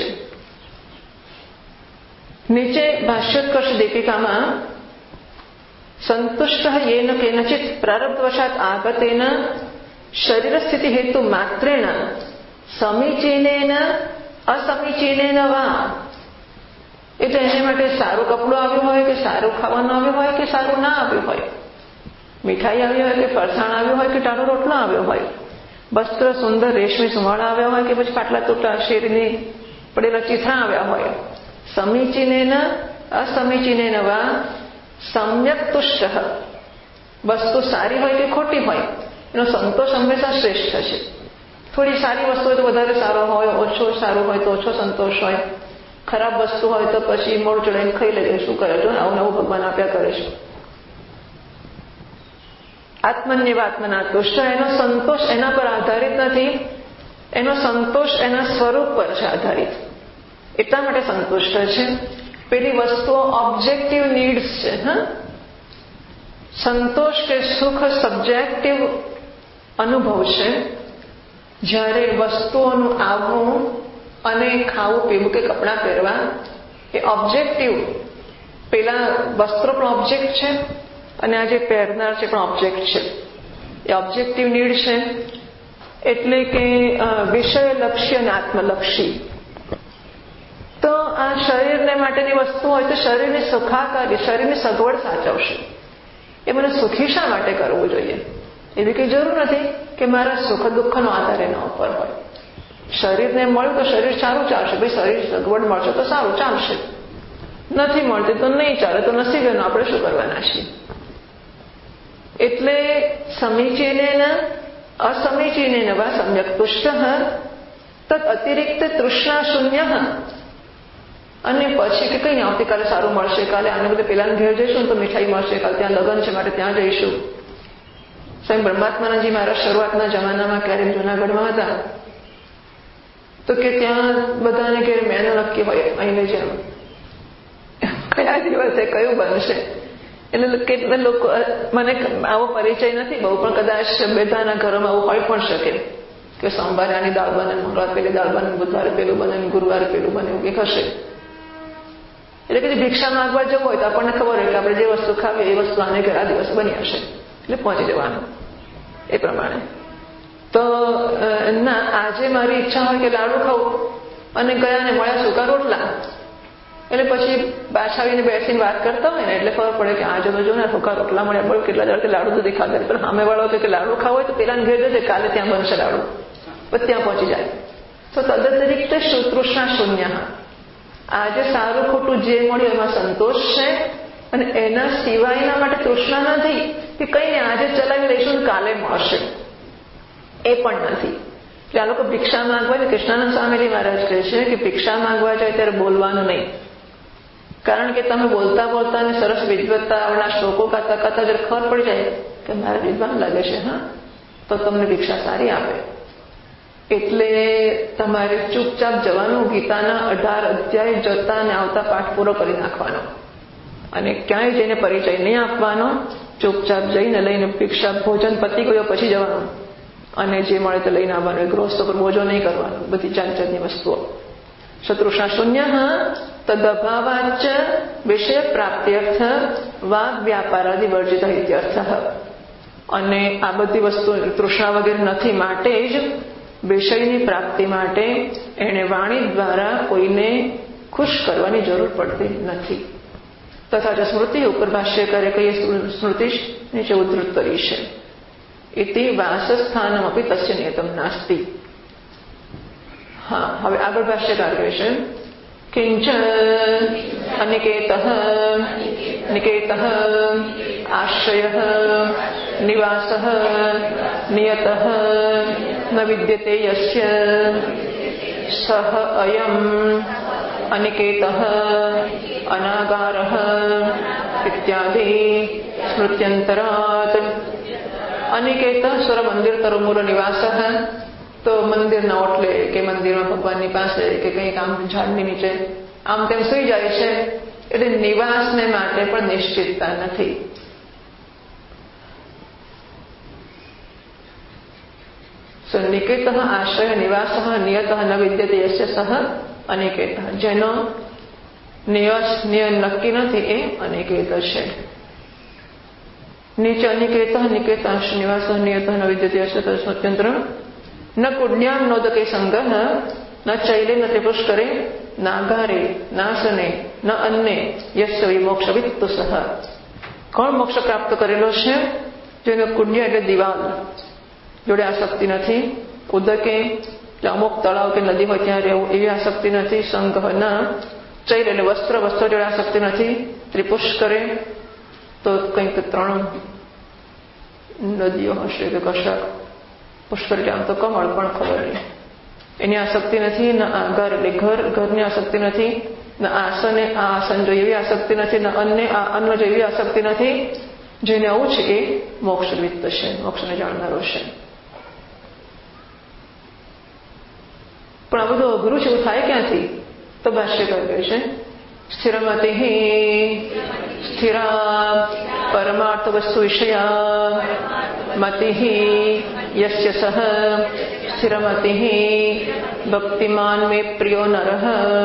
નીચે ભાષ્યોત્કર્ષ દીપિકામાં સંતુષ્ટ યેન કેનચિત પ્રારબ્ધવશાત આગતેન શરીર સ્થિતિ હેતુ માત્રેણ સમીચીનેન અસમીચીનેન વા, એટલે એને માટે સારું કપડું આવ્યું હોય કે સારું ખાવાનું આવ્યું હોય કે સારું ના આવ્યું હોય, મીઠાઈ આવી હોય કે ફરસાણ આવ્યું હોય કે ટાણો રોટલો આવ્યો હોય, વસ્ત્ર સુંદર રેશમી સુવાળા આવ્યા હોય કે પછી પાટલા તૂટા શેરીની પડેલા ચીથરા આવ્યા હોય. સમીચીનેન અસમીચીનેન વા સમ્યક તુષ્ટ, વસ્તુ સારી હોય કે ખોટી હોય એનો સંતોષ હંમેશા શ્રેષ્ઠ છે. થોડી સારી વસ્તુ હોય તો વધારે સારો હોય, ઓછો સારું હોય તો ઓછો સંતોષ હોય, ખરાબ વસ્તુ હોય તો પછી મોડ ચડાઈને ખાઈ લે, શું કરે, જો આવું નવું ભગવાન આપ્યા કરે છે. આત્મન્યવાત્મના તુષ્ટ. એનો સંતોષ એના પર આધારિત નથી, એનો સંતોષ એના સ્વરૂપ પર છે આધારિત, એટલા માટે સંતુષ્ટ છે. પેલી વસ્તુઓ ઓબ્જેક્ટિવ નીડ્સ છે. હા, સંતોષ કે સુખ સબ્જેક્ટિવ અનુભવ છે. જ્યારે વસ્તુઓનું આવવું અને ખાવું પીવું કે કપડાં પહેરવા એ ઓબ્જેક્ટિવ, પેલા વસ્ત્રો પણ ઓબ્જેક્ટ છે અને આ જે પહેરનાર છે પણ ઓબ્જેક્ટ છે, એ ઓબ્જેક્ટિવ નીડ છે. એટલે કે વિષયલક્ષી અને આત્મલક્ષી. તો આ શરીરને માટેની વસ્તુ હોય તો શરીરની સુખાકારી, શરીરની સગવડ સાચવશે. એ મને સુખી શા માટે કરવું જોઈએ? એવી કંઈ જરૂર નથી કે મારા સુખ દુઃખનો આધાર એના ઉપર હોય. શરીરને મળ્યું તો શરીર સારું ચાલશે. ભાઈ શરીર સગવડ મળશે તો સારું ચાલશે, નથી મળતી તો નહીં ચાલે, તો નસીબેનો આપણે શું કરવાના છીએ. એટલે સમીચીને અસમીચીને નવા સમ્યક તુષ્ટ તદ અતિરિક્ત તૃષ્ણા શૂન્ય. અને પછી કે કઈ આવતીકાલે સારું મળશે, કાલે આને બધે પેલાને ઘેર જઈશું તો મીઠાઈ મળશે, કાલે ત્યાં લગ્ન છે માટે ત્યાં જઈશું. સ્વયં બ્રહ્માત્માનંદજી મહારાજ શરૂઆતના જમાનામાં ક્યારેક જુનાગઢમાં હતા તો કે ત્યાં બધાને ઘેર મેનુ નક્કી હોય અહીંને જેમ કયા દિવસે કયું બનશે. એટલે કેટલા લોકો, મને આવો પરિચય નથી બહુ, પણ કદાચ બધાના ઘરોમાં આવું હોય પણ શકે કે સોમવારે આની દાળ બને, મંગળવારે પેલી દાળ બને, બુધવારે પેલું બને, ગુરુવારે પેલું બને, એવું કંઈક હશે. એટલે કે ભિક્ષા માંગવા જવું હોય તો આપણને ખબર હોય કે આપણે જે વસ્તુ ખાવીએ એ વસ્તુ આને ઘર આ દિવસ બની હશે, એટલે પહોંચી જવાનું એ પ્રમાણે. તો ના, આજે મારી ઈચ્છા હોય કે લાડુ ખાવું અને ગયા ને મળ્યા સૂકા રોટલા, એટલે પછી પાછા આવીને બેસીને વાત કરતા હોય ને એટલે ખબર પડે કે આજે તો જો ને સૂકા રોટલા મળ્યા, બોલ કેટલા દાડથી લાડુ તો દેખાતા, પણ સામે વાળો કે લાડુ ખાવું હોય તો પેલાને ઘેર જશે, કાલે ત્યાં બનશે લાડુ, પછી ત્યાં પહોંચી જાય. તો તદતિરિક્ત તૃષ્ણા શૂન્ય. આજે સારું ખોટું જે મળ્યું એમાં સંતોષ છે અને એના સિવાયના માટે તૃષ્ણા નથી કે કઈ ને આજે ચલાવી લઈશું કાલે મળશે, એ પણ નથી. એટલે આ લોકો ભિક્ષા માંગવા, કૃષ્ણાનંદ સ્વામીજી મહારાજ કહે છે કે ભિક્ષા માંગવા જાય ત્યારે બોલવાનું નહીં, કારણ કે તમે બોલતા બોલતા અને સરસ વિદ્વત્તાના શ્લોકો ગાતા ગાતા જયારે ખબર પડી જાય કે મારે વિદ્વાન લાગે છે, હા, તો તમને ભિક્ષા સારી આપે. એટલે તમારે ચૂપચાપ જવાનું, ગીતાના અઢાર અધ્યાય જતા અને આવતા પાઠ પૂરો કરી નાખવાનો અને ક્યાંય જઈને પરિચય નહીં આપવાનો. ચૂપચાપ જઈને લઈને ભિક્ષા ભોજન પતી ગયો પછી જવાનું અને જે મળે તે લઈને આવવાનું. ગૃહસ્થ પર બોજો નહીં કરવાનો, બધી જાત જાતની વસ્તુઓ. તૃષ્ણા શૂન્ય તદભાવાચ વિષય પ્રાપ્ત્યર્થ વાગ વ્યાપારાદિ વર્જિત ઇત્યર્થ. અને આ બધી વસ્તુ તૃષ્ણા વગેરે નથી, માટે જ વિષયની પ્રાપ્તિ માટે એને વાણી દ્વારા કોઈને ખુશ કરવાની જરૂર પડતી નથી. તથા સ્મૃતિ ઉપર ભાષ્યકારે કહીએ સ્મૃતિ નીચે ઉદ્ધૃત કરી છે. ઇતિ વાસસ્થાનમ અપી તસ્ય નિયતમ નાસ્તિ. હા, હવે આગળ ભાષ્યકાર કહે છે કિંચ અનિકેત નિકેત આશ્રય નિવાસ નિયત ન વિદ્યતે યસ્ય સહ અયમ અનિકેત અનાગાર ઇત્યાદિ સ્મૃત્યંતરાત. અનિકેત સ્વર મંદિર તરુમૂળ નિવાસ. તો મંદિરના ઓટલે કે મંદિરમાં ભગવાનની પાસે કે કંઈક આમ ઝાડની નીચે આમ તેમ સુઈ જાય છે, એટલે નિવાસને માટે પણ નિશ્ચિતતા નથી. નિકેત આશ્રય નિવાસ નિયત ન વિદ્યતે યસ્ય સહ અનિકેત. જેનો નિવાસ નિયમ નક્કી નથી એ અનિકેત છે. નીચે અનિકેત નિકેત નિવાસ નિયત ન વિદ્યતે યસ્ય સ્વતંત્ર ન પુણ્યામ નોદકે સંગહ ન ચૈલે ન ત્રિપુષ્કરે નાગારે નાસને ન અન્ને યસ્ય વિમોક્ષ વિત્તુ સહ. કોણ મોક્ષ પ્રાપ્ત કરેલો છે? જેનો પુણ્ય એટલે દિવાલ જોડે આસક્તિ નથી, ઉદકે એટલે અમુક તળાવ કે નદી હોય ત્યાં રહેવું એવી આસક્તિ નથી, સંઘ ના, ચૈલ એટલે વસ્ત્ર વસ્ત્ર જોડે આસક્તિ નથી, ત્રિપુષ્કરે તો કંઈક ત્રણ નદીઓ હશે કે કશાક, પુષ્કર આમ તો કમળ પણ ખબર નહીં, એની આસક્તિ નથી. ન ઘર એટલે ઘર ઘરની આસક્તિ નથી, ન આસને આ આસન જો એવી આસક્તિ નથી, ન અન્ને આ અન્ન જો એવી આસક્તિ નથી, જેને આવું છે એ મોક્ષવિત્ત છે, મોક્ષને જાણનારો છે. પણ આ બધું અઘરું છે, એવું થાય ક્યાંથી? તો ભાષ્યકાર કહે છે સ્થિરમતિ સ્થિરા પરમાર્થ વસ્તુ વિષયા મતિ યસ્ય સહ સ્થિરમતિ ભક્તિમાન મે પ્રિયો નરઃ.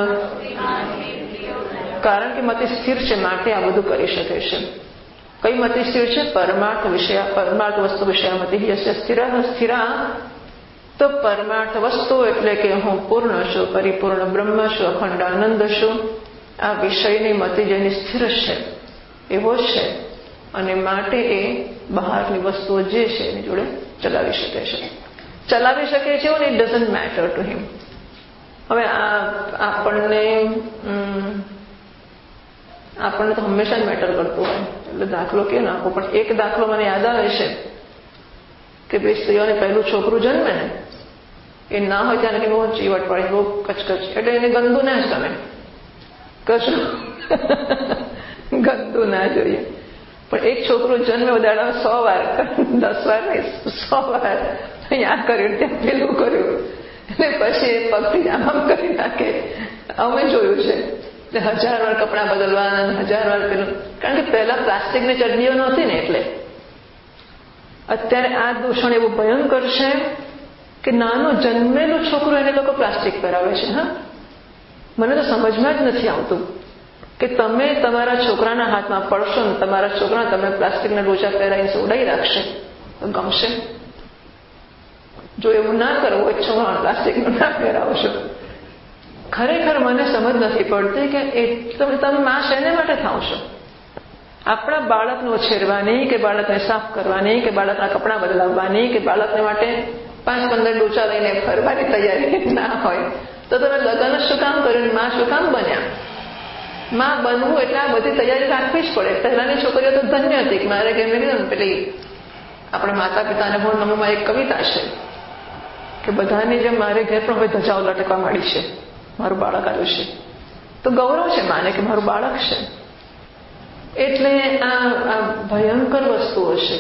કારણ કે મતિ સ્થિર છે માટે આ બધું કરી શકે છે. કઈ મતિ સ્થિર છે? પરમાર્થ વિષય પરમાર્થ વસ્તુ વિષય મતિ યસ્ય સ્થિર સ્થિરા. તો પરમાર્થ વસ્તુ એટલે કે હું પૂર્ણ છું, પરિપૂર્ણ બ્રહ્મ છું, અખંડ આનંદ છું. આ વિષયની મતિ જેની સ્થિર છે એવો છે અને માટે એ બહારની વસ્તુઓ જે છે એની જોડે ચલાવી શકે છે. ચલાવી શકે છે અને it doesn't matter to him. હવે આ આપણને આપણને તો હંમેશા મેટર કરતું હોય એટલે દાખલો કે નાખો. પણ એક દાખલો મને યાદ આવે છે કે બે સ્ત્રીઓને પહેલું છોકરું જન્મે ને એ ના હોય ત્યારે બહુ ચીવટ પડે, બહુ કચકચ, એટલે એને ગંદુ ના જ ગમે, કશું ગંદુ ના જોઈએ. પણ એક છોકરું જન્મે દાડા સો વાર, દસ વાર નહીં, સો વાર અહીંયા કર્યું ત્યાં પેલું કર્યું એટલે પછી એ પગથી આમ આમ કરી નાખે. અમે જોયું છે હજાર વાર કપડાં બદલવાના, હજાર વાર પેલું. કારણ કે પહેલા પ્લાસ્ટિકની ચડડીઓ નહોતી ને એટલે. અત્યારે આ દૂષણ એવું ભયંકર છે કે નાનું જન્મેલું છોકરું એને લોકો પ્લાસ્ટિક પહેરાવે છે. હા, મને તો સમજમાં જ નથી આવતું કે તમે તમારા છોકરાના હાથમાં પડશો ને તમારા છોકરા તમે પ્લાસ્ટિકના લોચા પહેરાવીને ઉડાઈ રાખશે તો ગમશે? જો એવું ના કરવું હોય છોકરા પ્લાસ્ટિકનું ના પહેરાવશો. ખરેખર મને સમજ નથી પડતી કે એ તમે તમે માં શેને માટે થાવ છો? આપણા બાળકને ઉછેરવાની કે બાળકને સાફ કરવાની કે બાળકના કપડાં બદલાવવાની કે બાળકને માટે પાંચ પંદર ડોચા લઈને ફરવાની તૈયારી ના હોય તો તમે લગ્ન શું કામ કર્યું? માં શું કામ બન્યા? માં બનવું એટલે આ બધી તૈયારી રાખવી જ પડે. પહેલાની છોકરીઓ તો ધન્ય હતી કે મારે ઘેર મેં કીધું પેલી આપણા માતા પિતાને હું નમમાં એક કવિતા છે કે બધાની જેમ મારે ઘેર પણ હવે ધજાઓ લટકવા માંડી છે, મારું બાળક આવ્યું છે. તો ગૌરવ છે માને કે મારું બાળક છે. એટલે આ ભયંકર વસ્તુઓ છે.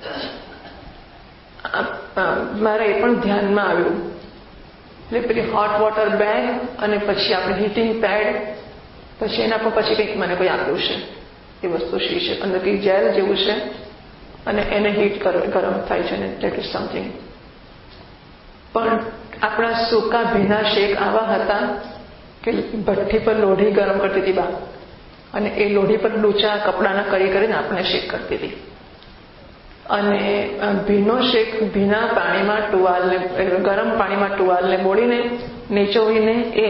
મારે એ પણ ધ્યાનમાં આવ્યું એટલે પેલી હોટ વોટર બેગ અને પછી આપણે હીટિંગ પેડ, પછી એના પર પછી કંઈક મને કોઈ આપ્યું છે. એ વસ્તુ શી છે? અંદર કંઈક જેલ જેવું છે અને એને હીટ ગરમ થાય છે ને દેટ ઇઝ સમથિંગ. પણ આપણા સૂકા ભીના શેક આવા હતા કે ભઠ્ઠી પર લોઢી ગરમ કરતી હતી બા, અને એ લોઢી પર લૂચા કપડાના કરી કરીને આપણે શેક કરતી હતી. અને ભીનો શેક ભીના પાણીમાં ટુવાલને ગરમ પાણીમાં ટુવાલને બોળીને નીચોવીને એ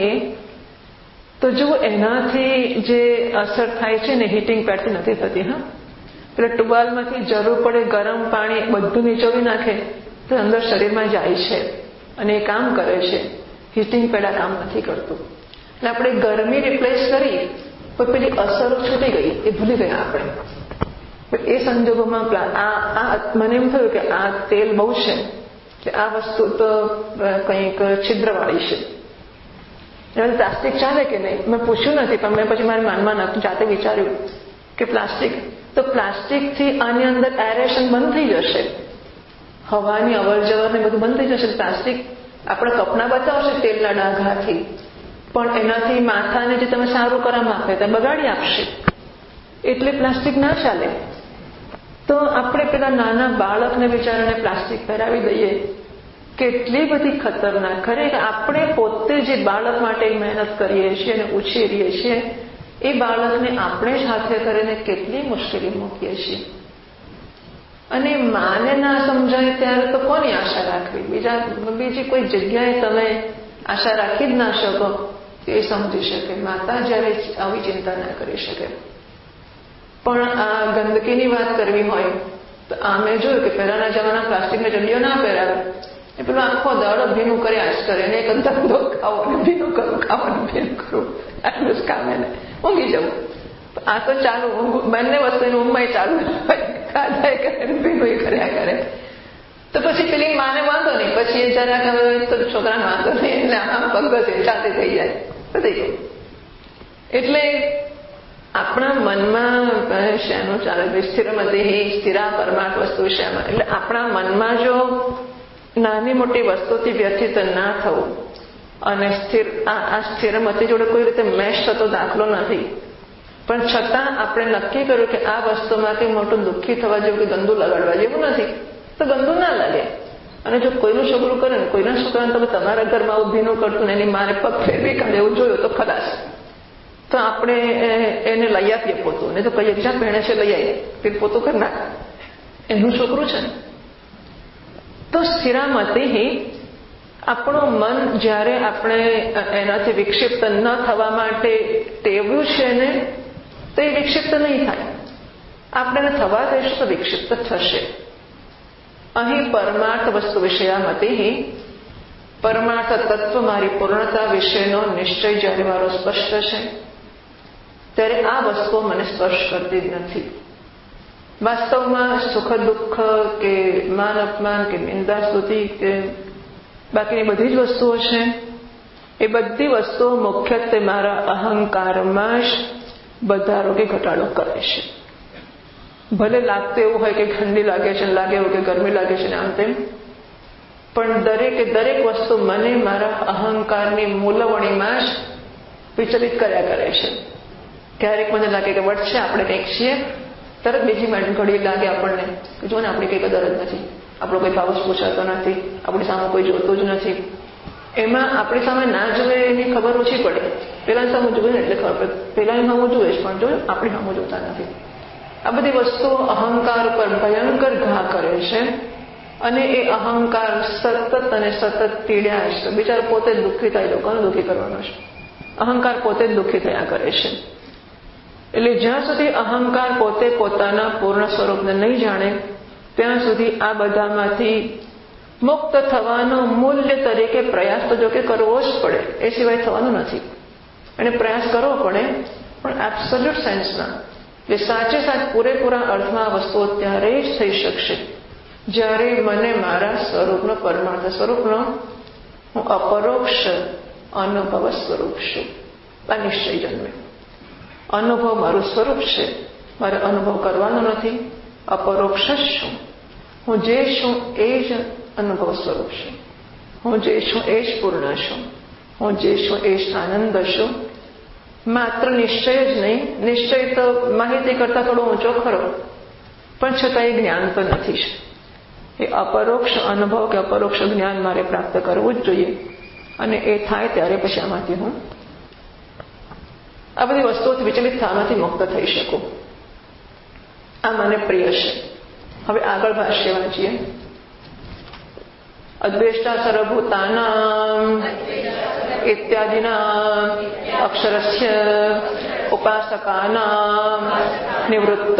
તો જો એનાથી જે અસર થાય છે ને હીટિંગ પેડથી નથી થતી. હા, એટલે ટુવાલમાંથી જરૂર પડે ગરમ પાણી બધું નીચોવી નાખે તો અંદર શરીરમાં જાય છે અને એ કામ કરે છે. હીટિંગ પેડ આ કામ નથી કરતું. એટલે આપણે ગરમી રિપ્લેસ કરી પણ પેલી અસરો છૂટી ગઈ, એ ભૂલી ગયા આપણે. એ સંજોગોમાં મને એમ થયું કે આ તેલ બહુ છે કે આ વસ્તુ તો કંઈક છિદ્રવાળી છે. પ્લાસ્ટિક ચાલે કે નહીં મેં પૂછ્યું નથી, પણ મેં પછી મારી માનમાં જાતે વિચાર્યું કે પ્લાસ્ટિક તો પ્લાસ્ટિકથી આની અંદર એરેશન બંધ થઈ જશે, હવાની અવર જવર ને બધું બંધ થઈ જશે. પ્લાસ્ટિક આપણે કપના બચાવશે તેલના ડાઘાથી, પણ એનાથી માથાને જે તમે સારું કરામ આપે તે બગાડી આપશે. એટલે પ્લાસ્ટિક ના ચાલે. તો આપણે પેલા નાના બાળકને બિચારાને પ્લાસ્ટિક પહેરાવી દઈએ, કેટલી બધી ખતરનાક. ખરેખર આપણે પોતે જે બાળક માટે મહેનત કરીએ છીએ અને ઉછેરીએ છીએ એ બાળકને આપણે જ હાથે કરીને કેટલી મુશ્કેલી મૂકીએ છીએ. અને માને ના સમજાય ત્યારે તો કોની આશા રાખવી? બીજા બીજી કોઈ જગ્યાએ તમે આશા રાખી જ ના શકો એ સમજી શકે. માતા જ્યારે આવી ચિંતા ના કરી શકે. પણ આ ગંદકીની વાત કરવી હોય તો આ મેં જોયું કે પહેલાના જમાના પ્લાસ્ટિકની ચડડીઓ ના પહેરાવે, એ પેલું આખો દાડો ભીનું કર્યા જ કરે ને એક ધંધો ખાવો ને ભીનું કરું, ખાવાનું ભીનું કરું, આટલું જ કામ એને ઊંઘી જવું. આ તો ચાલુ ઊંઘ બંને વસ્તુની ઊંઘમાં ચાલુ ખાધા કરે ભીનું એ કર્યા કરે. તો પછી પેલી માને વાંધો નહીં, પછી એ જરાક હવે તો છોકરાને વાંધો નહીં એટલે આમ પગ એ ચાલતી થઈ જાય, થઈ ગયું. એટલે આપણા મનમાં શેનું ચાલે? સ્થિરમતિ સ્થિરા પરમાર્થ વસ્તુ શેમાં? એટલે આપણા મનમાં જો નાની મોટી વસ્તુથી વ્યથિત ના થવું અને સ્થિર આ સ્થિરમતિ જોડે કોઈ રીતે મેચ થતો દાખલો નથી, પણ છતાં આપણે નક્કી કર્યું કે આ વસ્તુમાંથી મોટું દુઃખી થવા જેવું કે ગંદુ લગાડવા જેવું નથી, તો ગંદુ ના લાગે. અને જો કોઈનું છોકરું કરે ને કોઈના છોકરાને તમે તમારા ઘરમાં આવું ભીનું કરતું ને એની મારે પગ ફેરવી કાઢે એવું જોયું તો ખલાસ, તો આપણે એને લઈ આપીએ પોતું, ને તો કહીએ જ્યાં પહેણે છે લઈ આવીએ તે પોતું કરી નાખ, એનું છોકરું છે ને. તો સ્થિરામતિ આપણું મન જ્યારે આપણે એનાથી વિક્ષિપ્ત ન થવા માટે ટેવ્યું છે ને તો એ વિક્ષિપ્ત નહીં થાય. આપણે એને થવા દઈશું તો વિક્ષિપ્ત થશે. અહીં પરમાર્થ વસ્તુ વિષયામતિ, પરમાર્થ તત્વ મારી પૂર્ણતા વિશેનો નિશ્ચય જ્યારે મારો સ્પષ્ટ છે ત્યારે આ વસ્તુઓ મને સ્પર્શ કરતી જ નથી. વાસ્તવમાં સુખ દુઃખ કે માન અપમાન કે નિંદા સ્તુતિ કે બાકીની બધી જ વસ્તુઓ છે, એ બધી વસ્તુઓ મુખ્યત્વે મારા અહંકારમાં જ વધારો કે ઘટાડો કરે છે. ભલે લાગતું એવું હોય કે ઠંડી લાગે છે, લાગે એવું કે ગરમી લાગે છે ને આમ તેમ, પણ દરેકે દરેક વસ્તુ મને મારા અહંકારની મૂલવણીમાં જ વિચલિત કર્યા કરે છે. ક્યારેક મને લાગે કે વટ છે, આપણે કંઈક છીએ, તરત બીજી મિનિટ ઘડી લાગે આપણને કે જો ને આપણી કંઈ કદર જ નથી, આપણો કોઈ ભાવ પૂછાતો નથી, આપણી સામે કોઈ જોતું જ નથી. એમાં આપણી સામે ના જોવે એની ખબર ઓછી પડે, પેલા સામે જોવે ને એટલે ખબર પડે, પેલાની સામે જોવે છે પણ જો આપણી સામે જોતા નથી. આ બધી વસ્તુઓ અહંકાર ઉપર ભયંકર ઘા કરે છે અને એ અહંકાર સતત અને સતત પીડ્યા છે. બિચારો પોતે જ દુઃખી થાય, લોકોને દુઃખી કરવાનો છે. અહંકાર પોતે જ દુઃખી થયા કરે છે. એટલે જ્યાં સુધી અહંકાર પોતે પોતાના પૂર્ણ સ્વરૂપને નહીં જાણે ત્યાં સુધી આ બધામાંથી મુક્ત થવાનો મૂલ્ય તરીકે પ્રયાસ તો જો કે કરવો જ પડે, એ સિવાય થવાનું નથી. અને પ્રયાસ કરવો પડે પણ એબ્સોલ્યુટ સેન્સમાં, જે સાચે સાચ પૂરેપૂરા અર્થમાં આ વસ્તુઓ ત્યારે જ થઈ શકશે જ્યારે મને મારા સ્વરૂપનો, પરમાર્થ સ્વરૂપનો હું અપરોક્ષ અનુભવ સ્વરૂપ છું. આ નિશ્ચય જન્મે. અનુભવ મારું સ્વરૂપ છે, મારે અનુભવ કરવાનો નથી, અપરોક્ષ જ છું. હું જે છું એ જ અનુભવ સ્વરૂપ છું. હું જે છું એ જ પૂર્ણ છું. હું જે છું એ જ આનંદ છું. માત્ર નિશ્ચય જ નહીં, નિશ્ચય તો માહિતી કરતા થોડો ઊંચો ખરો, પણ છતાં એ જ્ઞાન તો નથી જ. એ અપરોક્ષ અનુભવ કે અપરોક્ષ જ્ઞાન મારે પ્રાપ્ત કરવું જ જોઈએ. અને એ થાય ત્યારે પછી આમાંથી હું આ બધી વસ્તુઓથી વિચલિત થવામાંથી મુક્ત થઈ શકું. આ મને પ્રિય છે. હવે આગળ ભાષ્ય વાંચીએ. અદ્વેષ્ટા સર્વભૂતાનાં ઇત્યાદિના અક્ષરસ્ય ઉપાસકાનાં નિવૃત્ત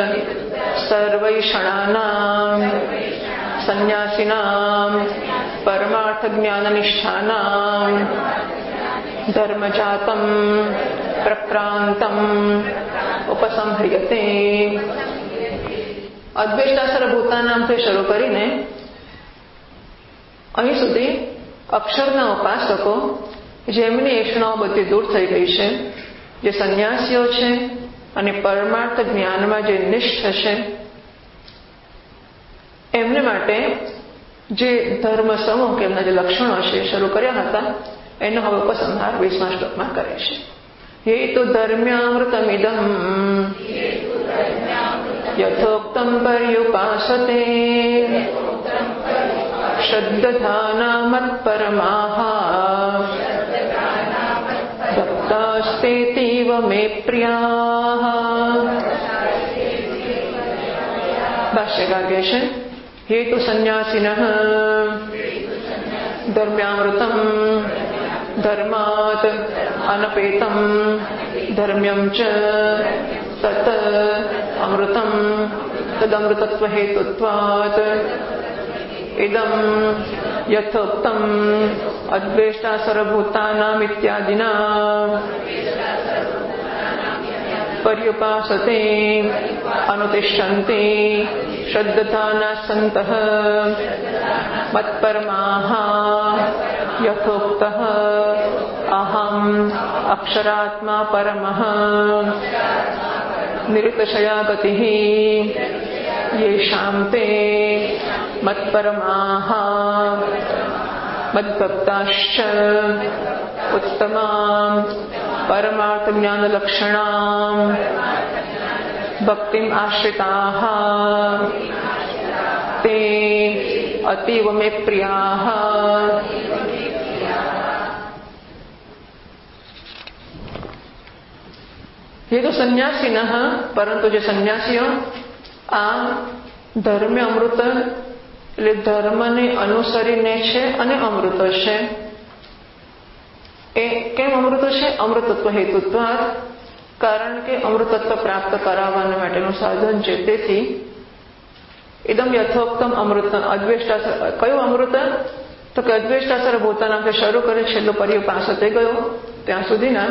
સર્વૈષણાનાં સંન્યાસિનાં પરમાર્થ જ્ઞાનનિષ્ઠાનાં ધર્મજાતમ પ્રક્રાંતમ ઉપસંહ્રિયતે. અદ્વેષ્ટા સર્વભૂતાનાંથી શરૂ કરીને અહીં સુધી અક્ષરના ઉપાસકો જેમની એષણાઓ બધી દૂર થઈ ગઈ છે, જે સંન્યાસીઓ છે અને પરમાર્થ જ્ઞાનમાં જે નિષ્ઠ છે, એમને માટે જે ધર્મ સમૂહ કે એમના જે લક્ષણો છે શરૂ કર્યા હતા એનો હવે ઉપસંહાર વીસમા શ્લોકમાં કરે છે. હેતુ ધર્મ્યામૃતમિદં યથોક્તમ પર્યુપાસતે શ્રદ્ધાના મત્પરમાઃ ભક્તાસ્તેતીવ મે પ્રિયાઃ. ભાષ્યકાર કહે છે હેતુ સંન્યાસિનઃ ધર્મ્યામૃતમ ધર્માત અનપેતમ ધર્મ્યમ ચ તત અમૃતમ તદમૃતત્વ હેતુત્વાત ઇદમ યથોક્તમ અદ્વેષ્ટા સર્વભૂતાનાં ઇત્યાદિના પર્યુપાસતે અનુતિષ્ઠન્તિ श्रद्धाना सन्तः मत्परमाः यथोक्तः अहम् अक्षरात्मा परमः निरतिशया गतिः येषां ते मत्परमाः मद्भक्ताश्च उत्तमां परमार्थज्ञानलक्षणां भक्तिम् आश्रिताः ते अतीव मे प्रियाः। ये तो सन्यासिनः, परंतु जो सन्यासीઓ આ ધર્મ અમૃત એટલે ધર્મને અનુસરીને છે અને અમૃત છે. એ કેમ અમૃત છે? અમૃતત્વ હેતુત્વાદ, કારણ કે અમૃતત્વ પ્રાપ્ત કરાવવા માટેનું સાધન છે. તેથી ઇદમ યથોક્તમ અમૃત અદ્વેષ્ટાસર. કયું અમૃત? તો કે અદ્વેષ્ટાસર ભૂતાનામથી શરૂ કરે છેલ્લો પર્યો પાસે થઈ ગયો ત્યાં સુધીના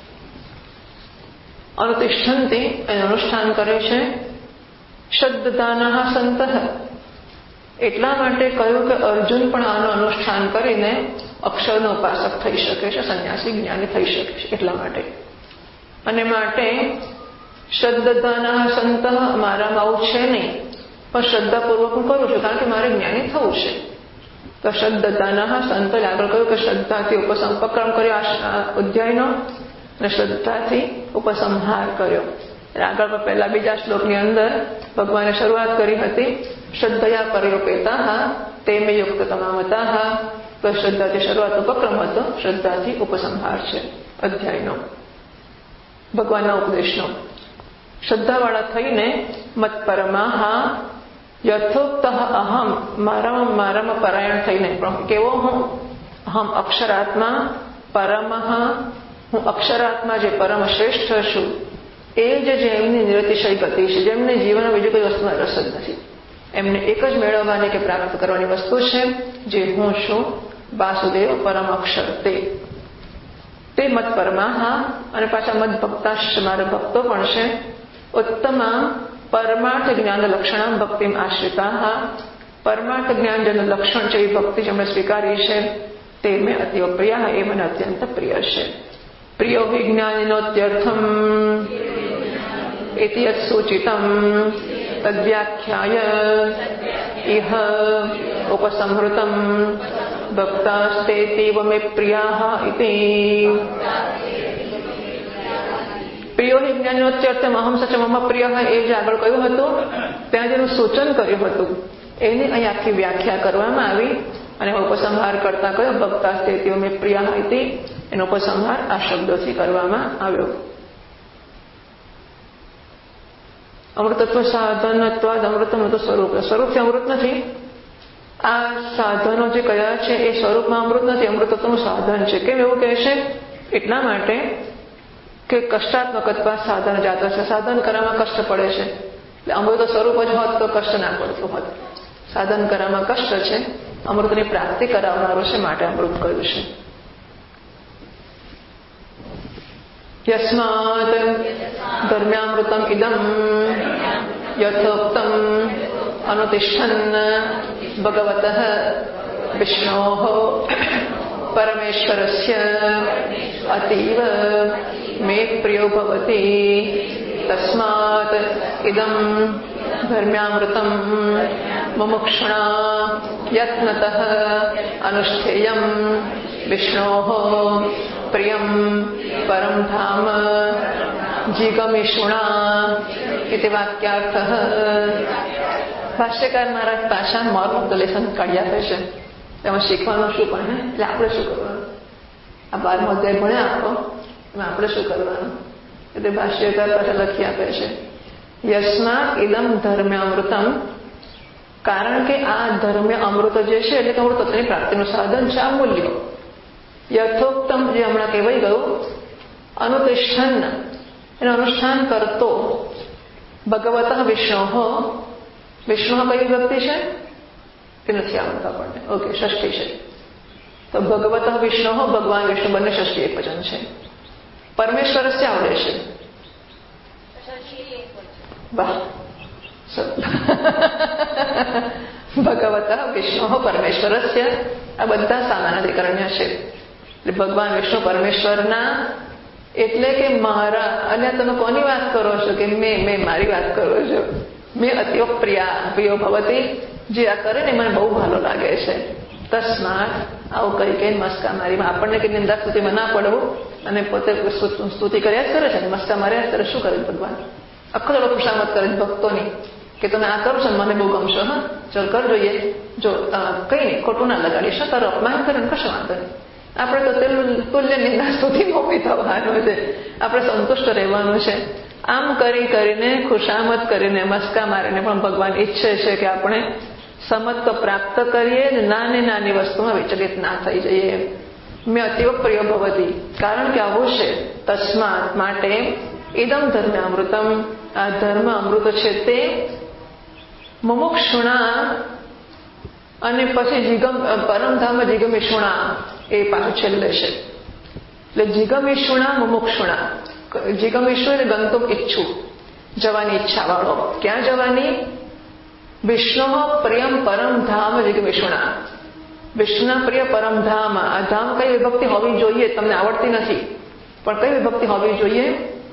અનુતિષ્ઠંતી એનું અનુષ્ઠાન કરે છે. શ્રદ્ધાના સંતઃ એટલા માટે કહ્યું કે અર્જુન પણ આનું અનુષ્ઠાન કરીને અક્ષરનો ઉપાસક થઈ શકે છે, સંન્યાસી જ્ઞાની થઈ શકે છે. એટલા માટે અને માટે શ્રદ્ધાના સંતઃ મારામાં આવું છે નહીં, પણ શ્રદ્ધાપૂર્વક હું કરું છું કારણ કે મારે જ્ઞાની થવું છે. તો શ્રદ્ધાના સંત આગળ કહ્યું કે શ્રદ્ધાથી ઉપસંપક્રમ કર્યો આ અધ્યાયનો અને શ્રદ્ધાથી ઉપસંહાર કર્યો. આગળ પહેલા બીજા શ્લોકની અંદર ભગવાને શરૂઆત કરી હતી શ્રદ્ધયા પરિરૂપેતાઃ તે મે યુક્ત તમામતાઃ. તો શ્રદ્ધાથી શરૂઆત ઉપક્રમ હતો, શ્રદ્ધાથી ઉપસંહાર છે અધ્યાયનો ભગવાનના ઉપદેશનો. શ્રદ્ધાવાળા થઈને મત્પરમાઃ યથોક્તઃ અહમ મારામાં મારામાં પરાયણ થઈને પણ કેવો હું? અહમ અક્ષરાત્મા પરમઃ હું અક્ષરાત્મા જે પરમ શ્રેષ્ઠ છું એ જ જેમની નિરતિશય ગતિ છે, જેમને જીવન બીજું કોઈ વસ્તુમાં રસ જ નથી. એમને એક જ મેળવવાની કે પ્રાપ્ત કરવાની વસ્તુ છે જે હું છું વાસુદેવ પરમ અક્ષર તે તે મત પરમાઃ અને પાછા મત ભક્તાશ્ચ મારા ભક્તો પણ છે. ઉત્તમા પરમાર્થ જ્ઞાન લક્ષણાં ભક્તિમ આશ્રિતાઃ પરમાર્થ જ્ઞાન જેનું લક્ષણ છે એ ભક્તિ જેમણે સ્વીકારી છે તે મેં અતિવ પ્રિયા એ મને અત્યંત પ્રિય છે. પ્રિયો વિજ્ઞાનિનોત્યર્થમ इति यत्सूचितं तद्व्याख्याय इह उपसंहृतं भक्तास्तेतीव मे प्रियाः इति. પ્રિયો હિ જ્ઞાનોત્યર્થમ અહમ સચ મમ પ્રિયઃ એ જે આગળ કહ્યું હતું ત્યાં જેનું સૂચન કર્યું હતું એની અહીં આખી વ્યાખ્યા કરવામાં આવી અને ઉપસંહાર કરતા કયો ભક્તાસ્તેતીવ મે પ્રિયાઃ ઇતિ એનો ઉપસંહાર આ શબ્દોથી કરવામાં આવ્યો. અમૃતત્વ સાધનત્વાદ અમૃતમ તો સ્વરૂપ સ્વરૂપથી અમૃત નથી. આ સાધનો જે કયા છે એ સ્વરૂપમાં અમૃત નથી, અમૃતત્વનું સાધન છે. કેમ એવું કહે છે? એટલા માટે કે કષ્ટાત્મકત્વા સાધન જાત છે, સાધન કરવામાં કષ્ટ પડે છે. એટલે અમૃત સ્વરૂપ જ હોત તો કષ્ટ ના પડતું હોત. સાધન કરવામાં કષ્ટ છે, અમૃતની પ્રાપ્તિ કરાવનારો છે માટે અમૃત કહ્યું છે. યસ્માત ધર્મ્યામૃતમ ઇદમ યથોક્તમ અનુતિષ્ઠન ભગવતઃ વિષ્ણોઃ પરમેશ્વરસ્ય અતીવ મે પ્રિયો ભવતિ તસ્માત ઇદમ ધર્મ્યામૃતમ મુમુક્ષુણા યત્નતઃ અનુષ્ઠેયમ વિષ્ણોઃ પ્રિયમ પરમ ધામ જીગમેશુણા इति વાક્યાર્થઃ. ભાષ્યકાર મહારાજ પાછા મોર્મોલેશન કાઢી આપે છે. તેમાં શીખવાનું શું પણ હે એટલે આપણે શું કરવાનું? આ બારમો અધ્યાય ભણ્યા આપો એમાં આપણે શું કરવાનું એટલે ભાષ્યકાર પાછા લખી આપે છે. યસ્મા ઇદમ ધર્મ્ય અમૃતમ, કારણ કે આ ધર્મ્ય અમૃત જે છે એટલે કે અમૃતત્વની પ્રાપ્તિનું સાધન છે. આ મૂલ્યો યથોક્તમ જે હમણાં કહેવાય ગયું અનુતિષ્ઠન એનું અનુષ્ઠાન કરતો ભગવતઃ વિષ્ણુ. વિષ્ણુ કઈ વ્યક્તિ છે તે નથી આવડતું આપણને. ઓકે, ષષ્ઠી છે તો ભગવતઃ વિષ્ણુ ભગવાન વિષ્ણુ બંને ષષ્ઠી એક વચન છે. પરમેશ્વરસ્ય આવડે છે. વાહ, ભગવત વિષ્ણુ પરમેશ્વરસ્ય. આ બધા સામાનાધિકરણ્ય છે. એટલે ભગવાન વિષ્ણુ પરમેશ્વરના એટલે કે મારા. અને તમે કોની વાત કરો છો? કે મેં મેં મારી વાત કરો છો. મેં અતિવ પ્રિયા પ્રિયો ભવતી. જે આ કરે ને મને બહુ ભાલો લાગે છે. તસ્માત આવું કઈ કઈ મસ્કા મારીમાં આપણને કઈ નિંદા સ્તુતિમાં ના પડવું અને પોતે સ્તુતિ કર્યા જ કરે છે, મસ્કા માર્યા જ કરે. શું કરે ભગવાન? આખો થોડો ખુશામત કરે ભક્તોની કે તમે આ કરો છો મને બહુ ગમશો. હા ચલ કર જોઈએ. જો કઈ નહીં ખોટું ના લગાડીશ, તારું અપમાન કરે ને કશો વાંધો નહીં. આપણે તો તેલ તુલ્ય નિંદા સ્તુતિ મોપી થવાનું છે. આપણે સંતુષ્ટ રહેવાનું છે. આમ કરી કરીને ખુશામત કરીને મસ્કા મારીને પણ ભગવાન ઈચ્છે છે કે આપણે સમત તો પ્રાપ્ત કરીએ ને નાની નાની વસ્તુમાં વિચલિત ના થઈ જઈએ. મેં અતિવ પ્રિય ભવતી. કારણ કે આવું છે. તસ્માત માટે ઇદમ ધર્મ અમૃતમ. આ ધર્મ અમૃત છે તે મુમુક્ષુણા અને પછી જીગમ પરમધામ જીગમીષુણા એ પાછું છેલ્લે છે. એટલે જીગમીષુણા મુમુક્ષુણા. જીગમીષુ એટલે ગંતુમ ઈચ્છું, જવાની ઈચ્છા વાળો. ક્યાં જવાની? વિષ્ણુ પ્રિયમ પરમ ધામ જીગમીષુણા. વિષ્ણુના પ્રિય પરમ ધામ. આ ધામ કઈ વિભક્તિ હોવી જોઈએ તમને આવડતી નથી, પણ કઈ વિભક્તિ હોવી જોઈએ?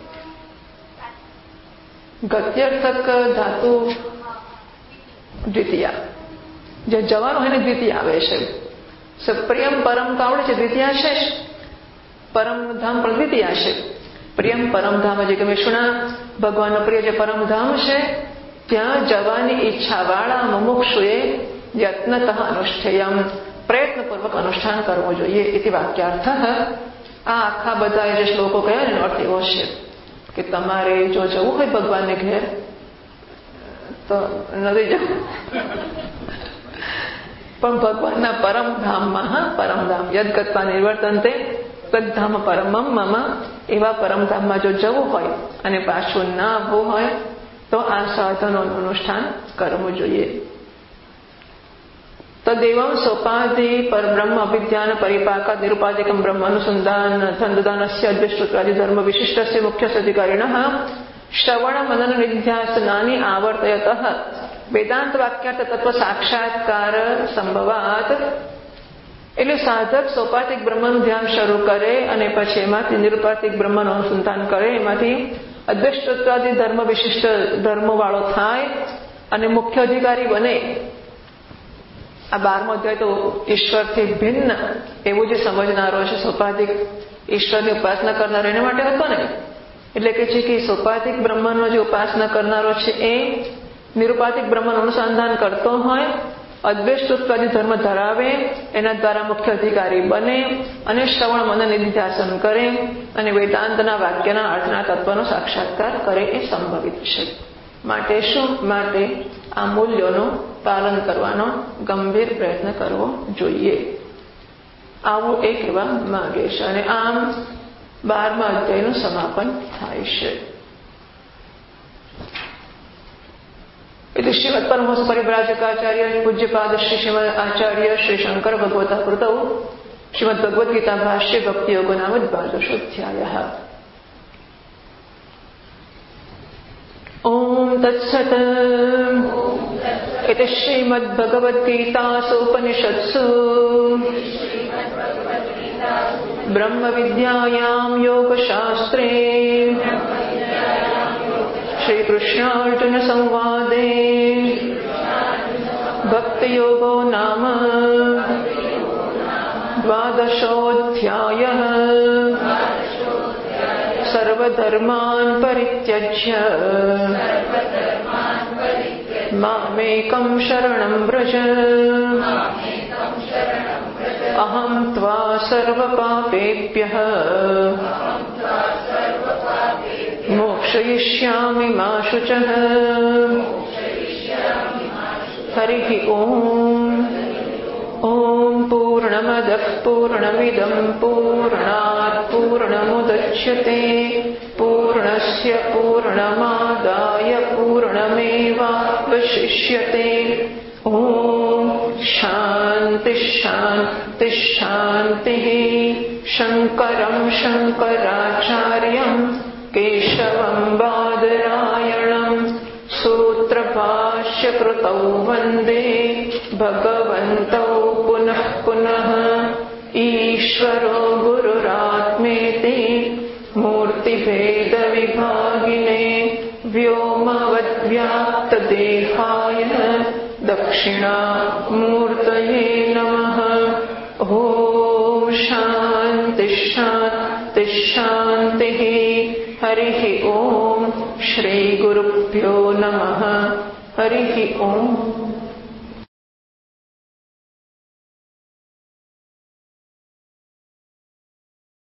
ગત્યર્થક ધાતુ દ્વિતીયા. જે જવાનું હોય ને દ્વિતીય આવે છે. પ્રિયમ પરમ તો આવડે છે, દ્વિતીયા છે. પરમધામ પણ દ્વિતીયા છે. પ્રિયમ પરમધામ જીગમીષુણા. ભગવાનનો પ્રિય જે પરમધામ છે ત્યાં જવાની ઈચ્છા વાળા મુમુક્ષુએ યત્નતઃ અનુષ્ઠેયમ. પ્રયત્નપૂર્વક અનુષ્ઠાન કરવું જોઈએ. એ વાક્યાર્થ. આ આખા બધા જે શ્લોકો કયા એનો અર્થ એવો છે કે તમારે જો જવું હોય ભગવાનને ઘેર તો નથી જવું, પણ ભગવાનના પરમધામમાં. હા પરમધામ યદગત્વા નિર્વર્તન્તે તદ્ધામ પરમમ મમ. એવા પરમધામમાં જો જવું હોય અને પાછું ના આવવું હોય તો આ સાધનોનું અનુષ્ઠાન કરવું જોઈએ. તદેવમ સોપાધિ પરબ્રહ્મ અભિધ્યાન પરિપાકા નિરુપાધિકમ બ્રહ્મ અનુસંધાન ધનદાનસ્ય અદ્વૈતૃત્વાદિ ધર્મ વિશિષ્ટસ્ય મુખ્ય અધિકારીણઃ શ્રવણ મનન નિધ્યાસનાની આવર્તયતઃ વેદાંત વાક્યાર્થ તત્વ સાક્ષાત્કાર સંભવાત. એટલે સાધક સોપાધિક બ્રહ્મનું ધ્યાન શરૂ કરે અને પછી એમાંથી નિરુપાધિક બ્રહ્મનું અનુસંધાન કરે, એમાંથી અદ્વૈતૃત્વાદિ ધર્મ વિશિષ્ટ ધર્મો વાળો થાય અને મુખ્ય અધિકારી બને. આ બારમો અધ્યાય તો ઈશ્વરથી ભિન્ન એવું જે સમજનારો છે, સોપાધિક ઈશ્વરની ઉપાસના કરનારો એના માટે હતો ને. એટલે કે છે કે સોપાધિક બ્રહ્મનો જે ઉપાસના કરનારો છે એ નિરુપાધિક બ્રહ્મનું અનુસંધાન કરતો હોય, અદ્વૈતૃત્વાદી ધર્મ ધરાવે, એના દ્વારા મુખ્ય અધિકારી બને અને શ્રવણ મનન નિધિધ્યાસન કરે અને વેદાંતના વાક્યના અર્થના તત્વનો સાક્ષાત્કાર કરે એ સંભવિત છે. માટે શું? માટે આ મૂલ્યોનું પાલન કરવાનો ગંભીર પ્રયત્ન કરવો જોઈએ. આવું એ કહેવા માંગે છે. અને આમ બારમા અધ્યાયનું સમાપન થાય છે. એટલે શ્રીમદ પરમહંસ પરિવ્રાજકાચાર્ય પૂજ્યપાદ શ્રી શ્રીમદ આચાર્ય શ્રી શંકર ભગવતા કૃતૌ શ્રીમદ ભગવદ્ ગીતા ભાષ્ય ભક્તિ યોગો નામ દ્વાદશોધ્યાય. ઓમ તત્સત. इति श्रीमद्भगवद्गीतासूपनिषत्सु ब्रह्मविद्यायां योगशास्त्रे श्रीकृष्णार्जुनसंवादे भक्तियोगो नाम द्वादशोऽध्यायः. सर्वधर्मान् परित्यज्य मामेकं शरणं व्रज अहं त्वा सर्वपापेभ्यः मोक्षयिष्यामि मा शुचः. हरिः ओम्. ओम पूर्णमदः पूर्णमिदं पूर्णात् पूर्णमुदच्यते पूर्णस्य पूर्णमादाय पूर्णमेवावशिष्यते. ओम शांति शांति शांतिः. शंकरं शंकराचार्यं केशवं बादरायणं सूत्रभाष्यकृतौ कृतौ वन्दे भगवन्तौ पुनः पुनः ईश्वरो गुरुरात्मेति मूर्तिभेदविभागिने व्योमवद्व्याप्तदेहाय दक्षिणामूर्तये नमः। ॐ शान्ति शान्ति शान्तिः। हरिः ॐ श्रीगुरुभ्यो नमः। हरिः ॐ।